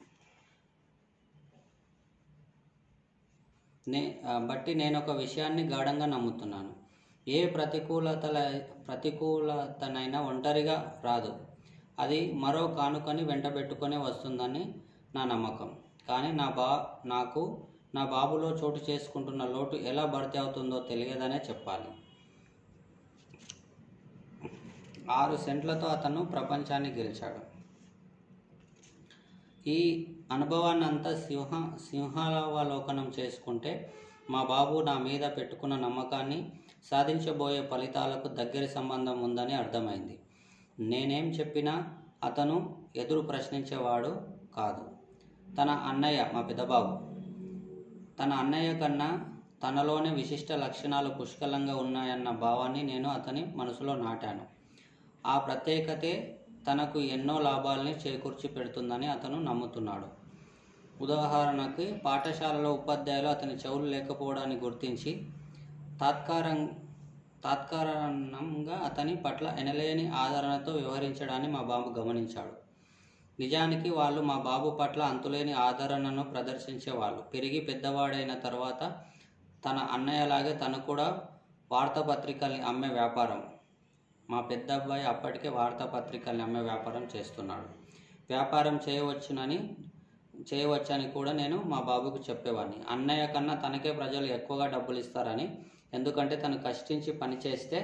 నే బట్టి నేను ఒక విషయాన్ని గాఢంగా నమ్ముతున్నాను. ఏ ప్రతికూలతల ప్రతికూలతనైనా ఒంటరిగా రాదు. అది మరో కానుకని వెంటబెట్టుకునే వస్తుందని నా నమ్మకం. కానీ నా బా నాకు నా బాబులో చోటు చేసుకుంటున్న లోటు ఎలా భర్తీ అవుతుందో తెలియదనే చెప్పాలి. ఆరు సెంట్లతో అతను ప్రపంచాన్ని గెలిచాడు. ఈ అనుభవాన్ని అంతా సింహ సింహావలోకనం చేసుకుంటే మా బాబు నా మీద పెట్టుకున్న నమ్మకాన్ని సాధించబోయే ఫలితాలకు దగ్గరి సంబంధం ఉందని అర్థమైంది. నేనేం చెప్పినా అతను ఎదురు ప్రశ్నించేవాడు కాదు. తన అన్నయ్య, మా పెద్దబాబు, తన అన్నయ్య కన్నా తనలోనే విశిష్ట లక్షణాలు పుష్కలంగా ఉన్నాయన్న భావాన్ని నేను అతని మనసులో నాటాను. ఆ ప్రత్యేకతే తనకు ఎన్నో లాభాలని చేకూర్చి పెడుతుందని అతను నమ్ముతున్నాడు. ఉదాహరణకి పాఠశాలలో ఉపాధ్యాయులు అతని చెవులు లేకపోవడాన్ని గుర్తించి తాత్కారం తాత్కారణంగా అతని పట్ల ఎనలేని ఆదరణతో వ్యవహరించడాన్ని మా బాబు గమనించాడు. నిజానికి వాళ్ళు మా బాబు పట్ల అంతులేని ఆదరణను ప్రదర్శించేవాళ్ళు. పెరిగి పెద్దవాడైన తర్వాత తన అన్నయ్యలాగే తను కూడా వార్తాపత్రికల్ని అమ్మే వ్యాపారం మా పెద్ద అబ్బాయి అప్పటికే వార్తాపత్రికల్ని అమ్మే వ్యాపారం చేస్తున్నాడు. వ్యాపారం చేయవచ్చునని చేయవచ్చని కూడా నేను మా బాబుకు చెప్పేవాడిని. అన్నయ్య కన్నా తనకే ప్రజలు ఎక్కువగా డబ్బులు ఇస్తారని, ఎందుకంటే తను కష్టించి పనిచేస్తే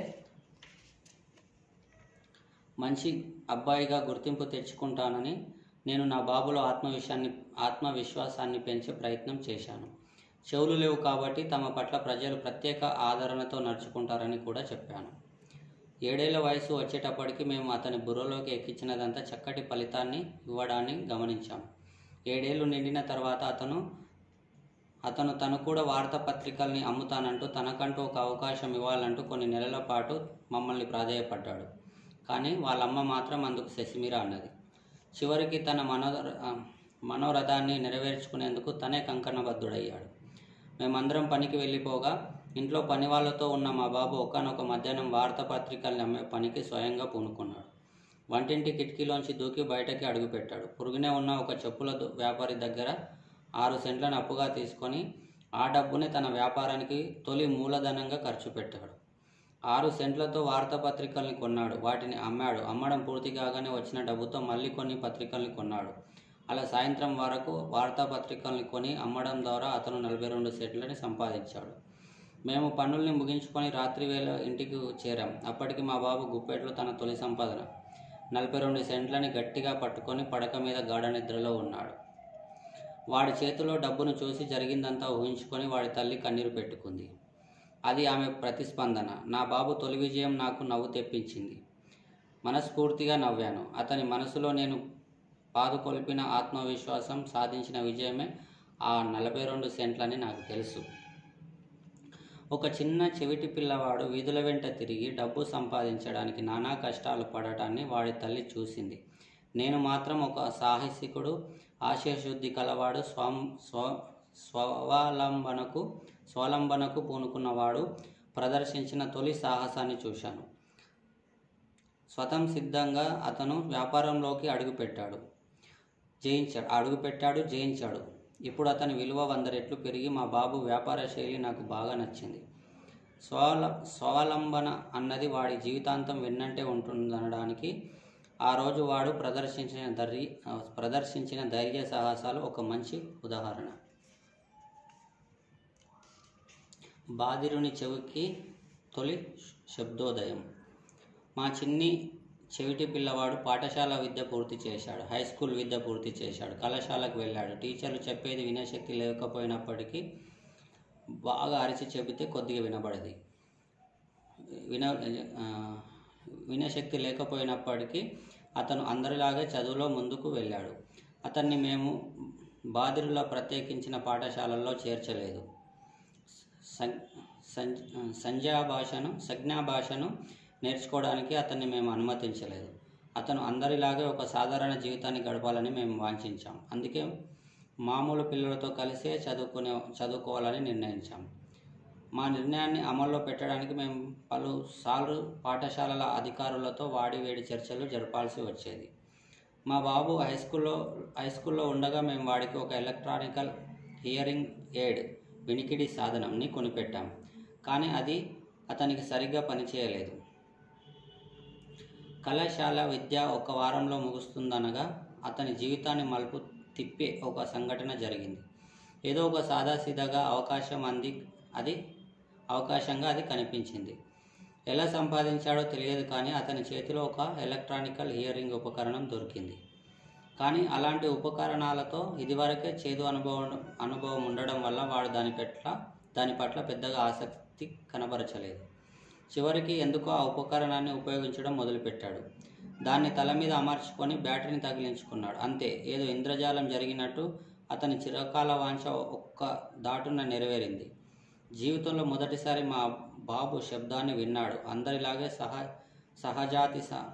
మంచి అబ్బాయిగా గుర్తింపు తెచ్చుకుంటానని నేను నా బాబులో ఆత్మవిశ్వాన్ని ఆత్మవిశ్వాసాన్ని పెంచే ప్రయత్నం చేశాను. చెవులు లేవు కాబట్టి తమ పట్ల ప్రజలు ప్రత్యేక ఆదరణతో నడుచుకుంటారని కూడా చెప్పాను. ఏడేళ్ల వయసు వచ్చేటప్పటికి మేము అతని బుర్రలోకి ఎక్కించినదంతా చక్కటి ఫలితాన్ని ఇవ్వడాన్ని గమనించాం. ఏడేళ్లు నిండిన తర్వాత అతను అతను తను కూడా వార్తాపత్రికల్ని అమ్ముతానంటూ తనకంటూ ఒక అవకాశం ఇవ్వాలంటూ కొన్ని నెలల పాటు మమ్మల్ని ప్రాధేయపడ్డాడు. కానీ వాళ్ళమ్మ మాత్రం అందుకు శశిమీర అన్నది. చివరికి తన మనో మనోరథాన్ని నెరవేర్చుకునేందుకు తనే కంకణబద్ధుడయ్యాడు. మేమందరం పనికి వెళ్ళిపోగా ఇంట్లో పని వాళ్ళతో ఉన్న మా బాబు ఒకానొక మధ్యాహ్నం వార్తాపత్రికల్ని అమ్మే పనికి స్వయంగా పూనుకున్నాడు. వంటింటి కిటికీలోంచి దూకి బయటకి అడుగుపెట్టాడు. పొరుగునే ఉన్న ఒక చెప్పుల వ్యాపారి దగ్గర ఆరు సెంట్లను అప్పుగా తీసుకొని ఆ డబ్బుని తన వ్యాపారానికి తొలి మూలధనంగా ఖర్చు పెట్టాడు. ఆరు సెంట్లతో వార్తాపత్రికల్ని కొన్నాడు. వాటిని అమ్మాడు. అమ్మడం పూర్తి కాగానే వచ్చిన డబ్బుతో మళ్ళీ కొన్ని పత్రికల్ని కొన్నాడు. అలా సాయంత్రం వరకు వార్తాపత్రికల్ని కొని అమ్మడం ద్వారా అతను నలభై రెండు సెంట్లని సంపాదించాడు. మేము పనుల్ని ముగించుకొని రాత్రి వేళ ఇంటికి చేరాం. అప్పటికి మా బాబు గుప్పెట్లో తన తొలి సంపాదన నలభై రెండు సెంట్లని గట్టిగా పట్టుకొని పడక మీద గాఢ నిద్రలో ఉన్నాడు. వాడి చేతిలో డబ్బును చూసి జరిగిందంతా ఊహించుకొని వాడి తల్లి కన్నీరు పెట్టుకుంది. అది ఆమె ప్రతిస్పందన. నా బాబు తొలి విజయం నాకు నవ్వు తెప్పించింది. మనస్ఫూర్తిగా నవ్వాను. అతని మనసులో నేను పాదుకొల్పిన ఆత్మవిశ్వాసం సాధించిన విజయమే ఆ నలభై రెండు సెంట్లని నాకు తెలుసు. ఒక చిన్న చెవిటి పిల్లవాడు వీధుల వెంట తిరిగి డబ్బు సంపాదించడానికి నానా కష్టాలు పడటాన్ని వాడి తల్లి చూసింది. నేను మాత్రం ఒక సాహసికుడు, ఆశయశుద్ధి కలవాడు, స్వం స్వ స్వావలంబనకు స్వావలంబనకు పూనుకున్నవాడు ప్రదర్శించిన తొలి సాహసాన్ని చూశాను. స్వతం సిద్ధంగా అతను వ్యాపారంలోకి అడుగుపెట్టాడు జయించాడు అడుగుపెట్టాడు జయించాడు ఇప్పుడు అతని విలువ వంద రెట్లు పెరిగి మా బాబు వ్యాపార శైలి నాకు బాగా నచ్చింది. స్వాల స్వావలంబన అన్నది వాడి జీవితాంతం వెన్నంటే ఉంటుందనడానికి ఆ రోజు వాడు ప్రదర్శించిన ధైర్య ప్రదర్శించిన ధైర్య సాహసాలు ఒక మంచి ఉదాహరణ. బాధిరుని చెవికి తొలి శబ్దోదయం. మా చిన్ని చెవిటి పిల్లవాడు పాఠశాల విద్య పూర్తి చేశాడు. హై స్కూల్ విద్య పూర్తి చేశాడు. కళాశాలకు వెళ్ళాడు. టీచర్లు చెప్పేది వినశక్తి లేకపోయినప్పటికీ బాగా అరిచి చెబితే కొద్దిగా వినబడేది. విన వినశక్తి లేకపోయినప్పటికీ అతను అందరిలాగే చదువులో ముందుకు వెళ్ళాడు. అతన్ని మేము బాధిరుల ప్రత్యేకించిన పాఠశాలల్లో చేర్చలేదు. సంజ్ఞా భాషను సంజ్ఞా భాషను నేర్చుకోవడానికి అతన్ని మేము అనుమతించలేదు. అతను అందరిలాగే ఒక సాధారణ జీవితాన్ని గడపాలని మేము వాంఛించాం. అందుకే మామూలు పిల్లలతో కలిసే చదువుకునే చదువుకోవాలని నిర్ణయించాం. మా నిర్ణయాన్ని అమల్లో పెట్టడానికి మేము పలుసార్లు పాఠశాలల అధికారులతో వాడి వేడి చర్చలు జరపాల్సి వచ్చేది. మా బాబు హై స్కూల్లో హై స్కూల్లో ఉండగా మేము వాడికి ఒక ఎలక్ట్రానికల్ హియరింగ్ ఎయిడ్ వినికిడి సాధనంని కొనిపెట్టాం. కానీ అది అతనికి సరిగ్గా పనిచేయలేదు. కళాశాల విద్య ఒక వారంలో ముగుస్తుందనగా అతని జీవితాన్ని మలుపు తిప్పే ఒక సంఘటన జరిగింది. ఏదో ఒక సాదాసీదాగా అవకాశం అంది అది అవకాశంగా అది కనిపించింది. ఎలా సంపాదించాడో తెలియదు, కానీ అతని చేతిలో ఒక ఎలక్ట్రానికల్ హియరింగ్ ఉపకరణం దొరికింది. కానీ అలాంటి ఉపకరణాలతో ఇదివరకే చేదు అనుభవం అనుభవం ఉండడం వల్ల వాడు దాని పట్ల దాని పట్ల పెద్దగా ఆసక్తి కనబరచలేదు. చివరికి ఎందుకో ఆ ఉపకరణాన్ని ఉపయోగించడం మొదలుపెట్టాడు. దాన్ని తల మీద అమర్చుకొని బ్యాటరీని తగిలించుకున్నాడు. అంతే, ఏదో ఇంద్రజాలం జరిగినట్టు అతని చిరకాల వాంఛ ఒక్క దాటున నెరవేరింది. జీవితంలో మొదటిసారి మా బాబు శబ్దాన్ని విన్నాడు. అందరిలాగే సహ సహజాతి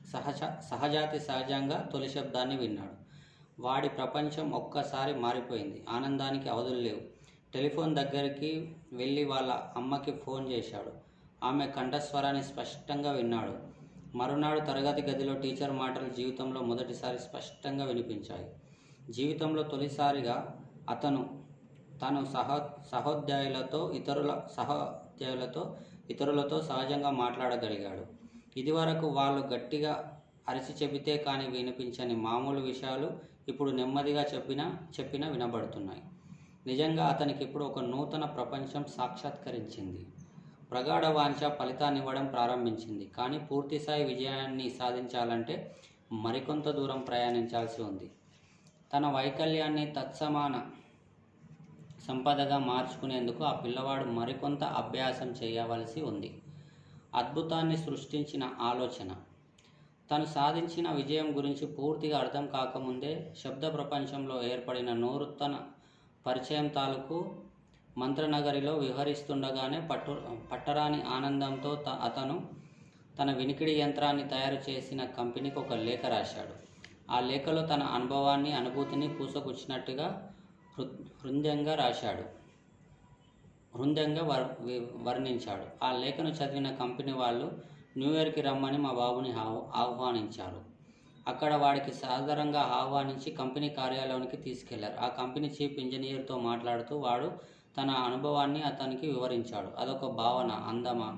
సహజ సహజాతి సహజంగా తొలి శబ్దాన్ని విన్నాడు. వాడి ప్రపంచం ఒక్కసారి మారిపోయింది. ఆనందానికి అవధులు లేవు. టెలిఫోన్ దగ్గరికి వెళ్ళి వాళ్ళ అమ్మకి ఫోన్ చేశాడు. ఆమె కంఠస్వరాన్ని స్పష్టంగా విన్నాడు. మరునాడు తరగతి గదిలో టీచర్ మాటలు జీవితంలో మొదటిసారి స్పష్టంగా వినిపించాయి. జీవితంలో తొలిసారిగా అతను తను సహ సహోద్యాయులతో ఇతరుల సహోద్యాయులతో ఇతరులతో సహజంగా మాట్లాడగలిగాడు. ఇదివరకు వాళ్ళు గట్టిగా అరిచి చెబితే కానీ వినిపించని మామూలు విషయాలు ఇప్పుడు నెమ్మదిగా చెప్పినా చెప్పినా వినబడుతున్నాయి. నిజంగా అతనికి ఇప్పుడు ఒక నూతన ప్రపంచం సాక్షాత్కరించింది. ప్రగాఢ వాంఛ ఫలితాన్నివ్వడం ప్రారంభించింది. కానీ పూర్తిస్థాయి విజయాన్ని సాధించాలంటే మరికొంత దూరం ప్రయాణించాల్సి ఉంది. తన వైకల్యాన్ని తత్సమాన సంపదగా మార్చుకునేందుకు ఆ పిల్లవాడు మరికొంత అభ్యాసం చేయవలసి ఉంది. అద్భుతాన్ని సృష్టించిన ఆలోచన. తను సాధించిన విజయం గురించి పూర్తిగా అర్థం కాకముందే శబ్ద ప్రపంచంలో ఏర్పడిన నూతన పరిచయం తాలూకు మంత్రనగరిలో విహరిస్తుండగానే పట్టు పట్టరాని ఆనందంతో త అతను తన వినికిడి యంత్రాన్ని తయారు చేసిన కంపెనీకి ఒక లేఖ రాశాడు. ఆ లేఖలో తన అనుభవాన్ని అనుభూతిని పూసగుచ్చినట్టుగా హృ హృదయంగా రాశాడు హృదయంగా వర్ వర్ణించాడు. ఆ లేఖను చదివిన కంపెనీ వాళ్ళు న్యూయార్క్కి రమ్మని మా బాబుని ఆహ్వానించారు. అక్కడ వాడికి సాధారణంగా ఆహ్వానించి కంపెనీ కార్యాలయానికి తీసుకెళ్లారు. ఆ కంపెనీ చీఫ్ ఇంజనీర్తో మాట్లాడుతూ వాడు తన అనుభవాన్ని అతనికి వివరించాడు. అదొక భావన, అందమా,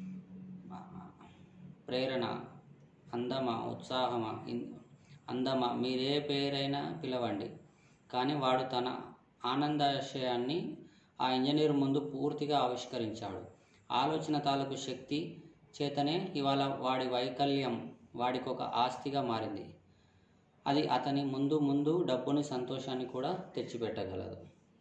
ప్రేరణ, అందమా, ఉత్సాహమా, అందమా, మీరే పేరైనా పిలవండి. కానీ వాడు తన ఆనందాశయాన్ని ఆ ఇంజనీర్ ముందు పూర్తిగా ఆవిష్కరించాడు. ఆలోచన తాలూకు శక్తి చేతనే ఇవాళ వాడి వైకల్యం వాడికి ఒక ఆస్తిగా మారింది. అది అతని ముందు ముందు డబ్బుని, సంతోషాన్ని కూడా తెచ్చిపెట్టగలదు.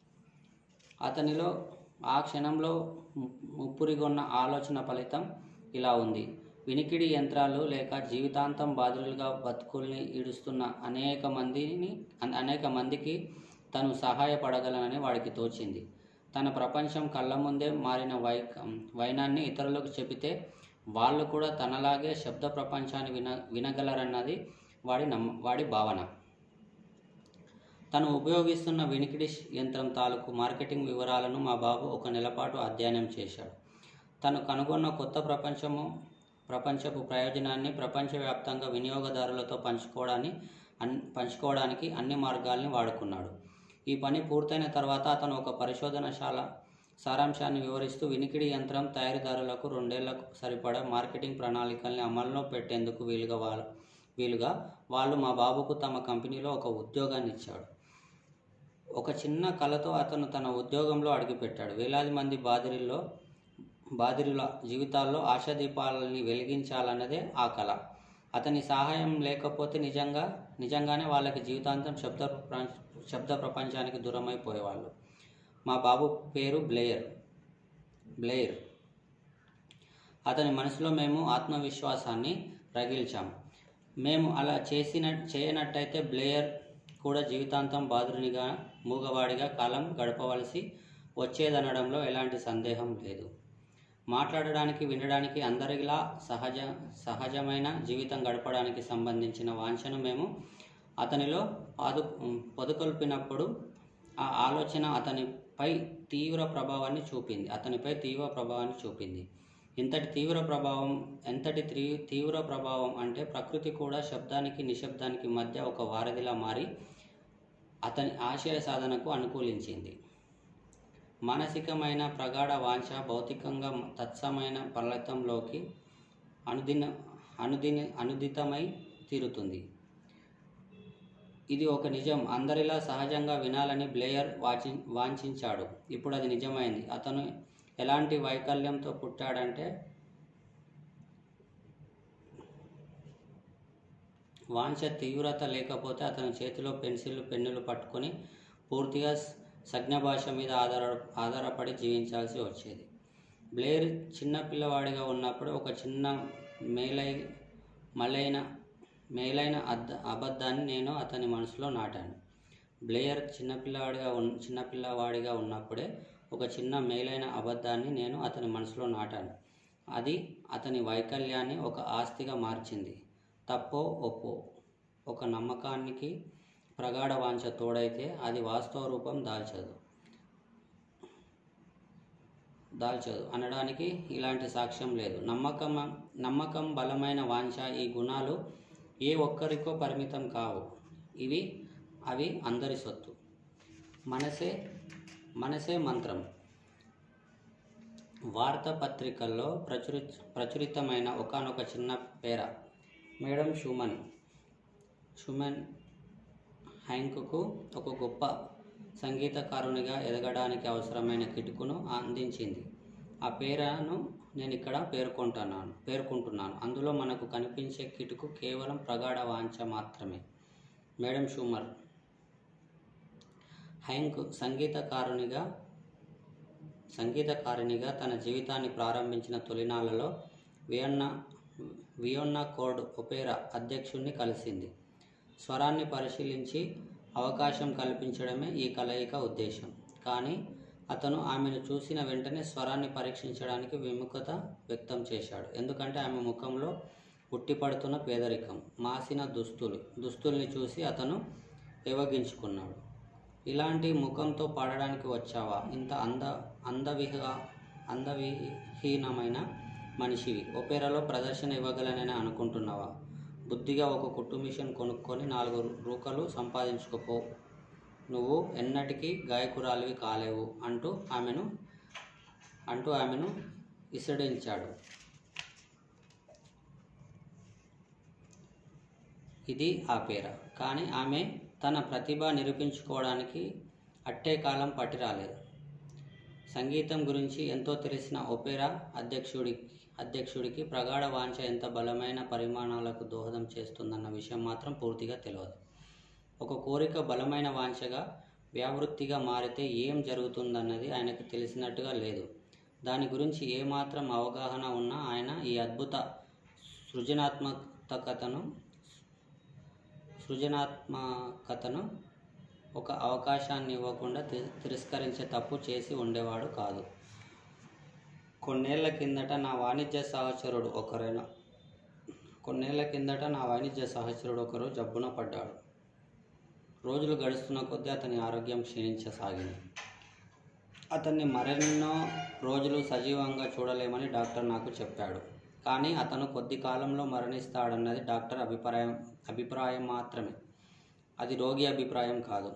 అతనిలో ఆ క్షణంలో ముప్పురిగొన్న ఆలోచన ఫలితం ఇలా ఉంది. వినికిడి యంత్రాలు లేక జీవితాంతం బాధితులుగా బతుకుల్ని ఈడుస్తున్న అనేక మందిని అనేక మందికి తను సహాయపడగలనని వాడికి తోచింది. తన ప్రపంచం కళ్ళ ముందే మారిన వై వైనాన్ని ఇతరులకు చెబితే వాళ్ళు కూడా తనలాగే శబ్ద ప్రపంచాన్ని విన వినగలరన్నది వాడి నమ్మ వాడి భావన. తను ఉపయోగిస్తున్న వినికిడి యంత్రం తాలూకు మార్కెటింగ్ వివరాలను మా బాబు ఒక నెలపాటు అధ్యయనం చేశాడు. తను కనుగొన్న కొత్త ప్రపంచము ప్రపంచపు ప్రయోజనాన్ని ప్రపంచవ్యాప్తంగా వినియోగదారులతో పంచుకోవడాన్ని అన్ పంచుకోవడానికి అన్ని మార్గాల్ని వాడుకున్నాడు. ఈ పని పూర్తయిన తర్వాత అతను ఒక పరిశోధనశాల సారాంశాన్ని వివరిస్తూ వినికిడి యంత్రం తయారీదారులకు రెండేళ్లకు సరిపడా మార్కెటింగ్ ప్రణాళికల్ని అమల్లో పెట్టేందుకు వీలుగా వాళ్ళ వీలుగా వాళ్ళు మా బాబుకు తమ కంపెనీలో ఒక ఉద్యోగాన్ని ఇచ్చాడు. ఒక చిన్న కళతో అతను తన ఉద్యోగంలో అడుగుపెట్టాడు. వేలాది మంది బాధిరుల్లో బాధిరుల జీవితాల్లో ఆశాదీపాలని వెలిగించాలన్నదే ఆ కళ. అతని సహాయం లేకపోతే నిజంగా నిజంగానే వాళ్ళకి జీవితాంతం శబ్ద శబ్ద ప్రపంచానికి దూరమైపోయేవాళ్ళు. మా బాబు పేరు బ్లేయర్ బ్లేయర్ అతని మనసులో మేము ఆత్మవిశ్వాసాన్ని రగిల్చాం. మేము అలా చేసిన చేయనట్టయితే బ్లేయర్ కూడా జీవితాంతం బాధిరునిగా, మూగవాడిగా కాలం గడపవలసి వచ్చేదనడంలో ఎలాంటి సందేహం లేదు. మాట్లాడడానికి, వినడానికి, అందరిలా సహజ సహజమైన జీవితం గడపడానికి సంబంధించిన వాంఛను మేము అతనిలో పాదు పొదుకొల్పినప్పుడు ఆ ఆలోచన అతనిపై తీవ్ర ప్రభావాన్ని చూపింది అతనిపై తీవ్ర ప్రభావాన్ని చూపింది ఇంతటి తీవ్ర ప్రభావం ఎంతటి తీ తీవ్ర ప్రభావం అంటే ప్రకృతి కూడా శబ్దానికి నిశ్శబ్దానికి మధ్య ఒక వారధిలా మారి అతని ఆశయ సాధనకు అనుకూలించింది. మానసికమైన ప్రగాఢ వాంఛ భౌతికంగా తత్సమైన ఫలితంలోకి అనుదిన అనుదిన అనుదితమై తీరుతుంది. ఇది ఒక నిజం. అందరిలా సహజంగా వినాలని బ్లేయర్ వాచి వాంఛించాడు. ఇప్పుడు అది నిజమైంది. అతను ఎలాంటి వైకల్యంతో పుట్టాడంటే వాంఛ తీవ్రత లేకపోతే అతని చేతిలో పెన్సిల్ పెన్నులు పట్టుకొని పూర్తిగా సంజ్ఞ భాష మీద ఆధార ఆధారపడి జీవించాల్సి వచ్చేది. బ్లేయర్ చిన్న పిల్లవాడిగా ఉన్నప్పుడు ఒక చిన్న మేలై మలైన మేలైన అద్ద అబద్ధాన్ని నేను అతని మనసులో నాటాను. బ్లేయర్ చిన్నపిల్లవాడిగా ఉన్ చిన్నపిల్లవాడిగా ఉన్నప్పుడే ఒక చిన్న మేలైన అబద్ధాన్ని నేను అతని మనసులో నాటాను. అది అతని వైకల్యాన్ని ఒక ఆస్తిగా మార్చింది. తప్పో ఒప్పో ఒక నమ్మకానికి ప్రగాఢ వాంఛ తోడైతే అది వాస్తవ రూపం దాల్చదు దాల్చదు అనడానికి ఇలాంటి సాక్ష్యం లేదు. నమ్మకం నమ్మకం బలమైన వాంఛ ఈ గుణాలు ఏ ఒక్కరికో పరిమితం కావు. ఇవి అవి అందరి సొత్తు. మనసే మనసే మంత్రం. వార్తాపత్రికల్లో ప్రచురి ప్రచురితమైన ఒకానొక చిన్న పేర మేడం షూమన్ షూమన్ హ్యాంక్కు ఒక గొప్ప సంగీతకారునిగా ఎదగడానికి అవసరమైన కిటుకును అందించింది. ఆ పేరాను నేను ఇక్కడ పేర్కొంటున్నాను పేర్కొంటున్నాను అందులో మనకు కనిపించే కిటుకు కేవలం ప్రగాఢ వాంఛ మాత్రమే. మేడం షూమర్ హ్యాంక్ సంగీతకారునిగా సంగీతకారిణిగా తన జీవితాన్ని ప్రారంభించిన తొలినాళ్లలో వియన్నా వియన్నా కోర్ట్ ఒపేరా అధ్యక్షుడిని కలిసింది. స్వరాన్ని పరిశీలించి అవకాశం కల్పించడమే ఈ కలయిక ఉద్దేశం. కానీ అతను ఆమెను చూసిన వెంటనే స్వరాన్ని పరీక్షించడానికి విముఖత వ్యక్తం చేశాడు. ఎందుకంటే ఆమె ముఖంలో ఉట్టిపడుతున్న పేదరికం, మాసిన దుస్తులు దుస్తుల్ని చూసి అతను ఏవగించుకున్నాడు. ఇలాంటి ముఖంతో పాడడానికి వచ్చావా? ఇంత అంద అందవిహ అందవిహీనమైన మనిషివి ఒపేరాలో ప్రదర్శన ఇవ్వగలనని అనుకుంటున్నావా? బుద్ధిగా ఒక కుట్టు మిషన్ కొనుక్కొని నాలుగు రూకలు సంపాదించుకోపో. నువ్వు ఎన్నటికీ గాయకురాలివి కాలేవు అంటూ ఆమెను అంటూ ఆమెను విసడించాడు. ఇది ఆ పేర. కానీ ఆమె తన ప్రతిభ నిరూపించుకోవడానికి అట్టే కాలం పట్టి రాలేదు. సంగీతం గురించి ఎంతో తెలిసిన ఒపేరా అధ్యక్షుడి అధ్యక్షుడికి ప్రగాఢ వాంఛ ఎంత బలమైన పరిమాణాలకు దోహదం చేస్తుందన్న విషయం మాత్రం పూర్తిగా తెలియదు. ఒక కోరిక బలమైన వాంఛగా వ్యావృత్తిగా మారితే ఏం జరుగుతుందన్నది ఆయనకు తెలిసినట్టుగా లేదు. దాని గురించి ఏమాత్రం అవగాహన ఉన్నా ఆయన ఈ అద్భుత సృజనాత్మకతను సృజనాత్మకతను ఒక అవకాశాన్ని ఇవ్వకుండా తిరస్కరించే తప్పు చేసి ఉండేవాడు కాదు. కొన్నేళ్ల కిందట నా వాణిజ్య సహచరుడు ఒకరైన కొన్నేళ్ల కిందట నా వాణిజ్య సహచరుడు ఒకరు జబ్బున పడ్డాడు. రోజులు గడుస్తున్న కొద్దీ అతని ఆరోగ్యం క్షీణించసాగింది. అతన్ని మరెన్నో రోజులు సజీవంగా చూడలేమని డాక్టర్ నాకు చెప్పాడు. కానీ అతను కొద్ది కాలంలో మరణిస్తాడన్నది డాక్టర్ అభిప్రాయం అభిప్రాయం మాత్రమే. అది రోగి అభిప్రాయం కాదు.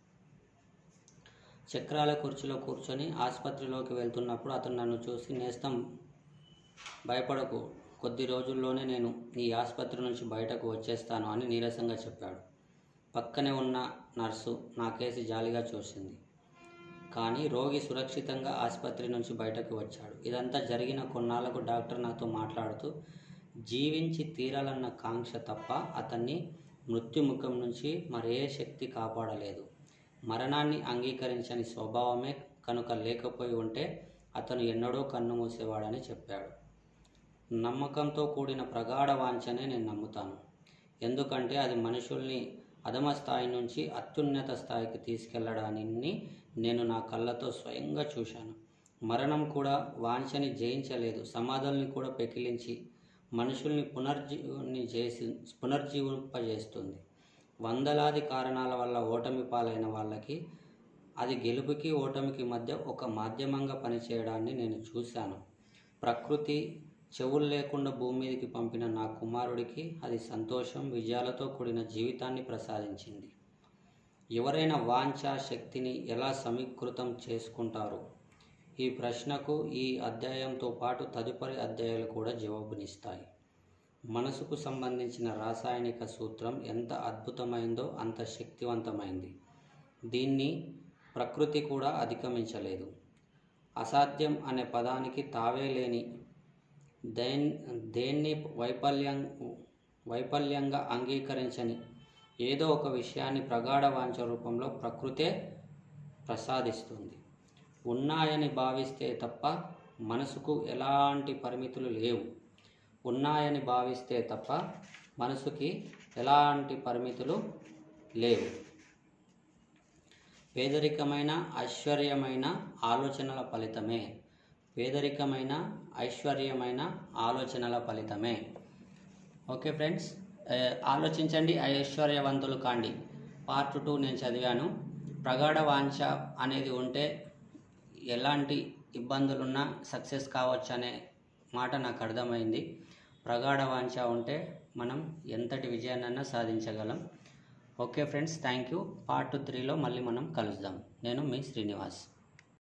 చక్రాల కుర్చీలో కూర్చొని ఆసుపత్రిలోకి వెళ్తున్నప్పుడు అతను నన్ను చూసి, నేస్తం భయపడకు, కొద్ది రోజుల్లోనే నేను ఈ ఆసుపత్రి నుంచి బయటకు వచ్చేస్తాను అని నీరసంగా చెప్పాడు. పక్కనే ఉన్న నర్సు నా కేసి జాలిగా చూసింది. కానీ రోగి సురక్షితంగా ఆసుపత్రి నుంచి బయటకు వచ్చాడు. ఇదంతా జరిగిన కొన్నాళ్లకు డాక్టర్ నాతో మాట్లాడుతూ, జీవించి తీరాలన్న కాంక్ష తప్ప అతన్ని మృత్యుముఖం నుంచి మరే శక్తి కాపాడలేదు. మరణాన్ని అంగీకరించని స్వభావమే కనుక లేకపోయి ఉంటే అతను ఎన్నడూ కన్ను మూసేవాడని చెప్పాడు. నమ్మకంతో కూడిన ప్రగాఢ వాంఛనే నేను నమ్ముతాను. ఎందుకంటే అది మనుషుల్ని అధమ స్థాయి నుంచి అత్యున్నత స్థాయికి తీసుకెళ్లడాన్ని నేను నా కళ్ళతో స్వయంగా చూశాను. మరణం కూడా వాంఛని జయించలేదు, సమాధుల్ని కూడా పెకిలించి మనుషుల్ని పునర్జీవుని చేసి పునర్జీవింపజేస్తుంది. వందలాది కారణాల వల్ల ఓటమి పాలైన వాళ్ళకి అది గెలుపుకి ఓటమికి మధ్య ఒక మాధ్యమంగా పనిచేయడాన్ని నేను చూశాను. ప్రకృతి చెవులు లేకుండా భూమి మీదకి పంపిన నా కుమారుడికి అది సంతోషం, విజయాలతో కూడిన జీవితాన్ని ప్రసాదించింది. ఎవరైనా వాంఛా శక్తిని ఎలా సమీకృతం చేసుకుంటారు? ఈ ప్రశ్నకు ఈ అధ్యాయంతో పాటు తదుపరి అధ్యాయాలు కూడా జవాబునిస్తాయి. మనసుకు సంబంధించిన రాసాయనిక సూత్రం ఎంత అద్భుతమైందో అంత శక్తివంతమైంది. దీన్ని ప్రకృతి కూడా అధిగమించలేదు. అసాధ్యం అనే పదానికి తావే లేని దేన్ దేన్ని వైఫల్యం వైఫల్యంగా అంగీకరించని ఏదో ఒక విషయాన్ని ప్రగాఢ వాంఛ రూపంలో ప్రకృతే ప్రసాదిస్తుంది. ఉన్నాయని భావిస్తే తప్ప మనసుకు ఎలాంటి పరిమితులు లేవు. ఉన్నాయని భావిస్తే తప్ప మనసుకి ఎలాంటి పరిమితులు లేవు. పేదరికమైన ఐశ్వర్యమైన ఆలోచనల ఫలితమే పేదరికమైన ఐశ్వర్యమైన ఆలోచనల ఫలితమే ఓకే ఫ్రెండ్స్, ఆలోచించండి, ఐశ్వర్యవంతులు కాండి. పార్ట్ టూ నేను చదివాను. ప్రగాఢ వాంఛ అనేది ఉంటే ఎలాంటి ఇబ్బందులున్నా సక్సెస్ కావచ్చు అనే మాట నాకు అర్థమైంది. ప్రగాఢ వాంఛ ఉంటే మనం ఎంతటి విజయాన్నైనా సాధించగలం. Okay friends, thank you. Part త్రీలో మళ్ళీ మనం కలుద్దాం. నేను మీ శ్రీనివాస్.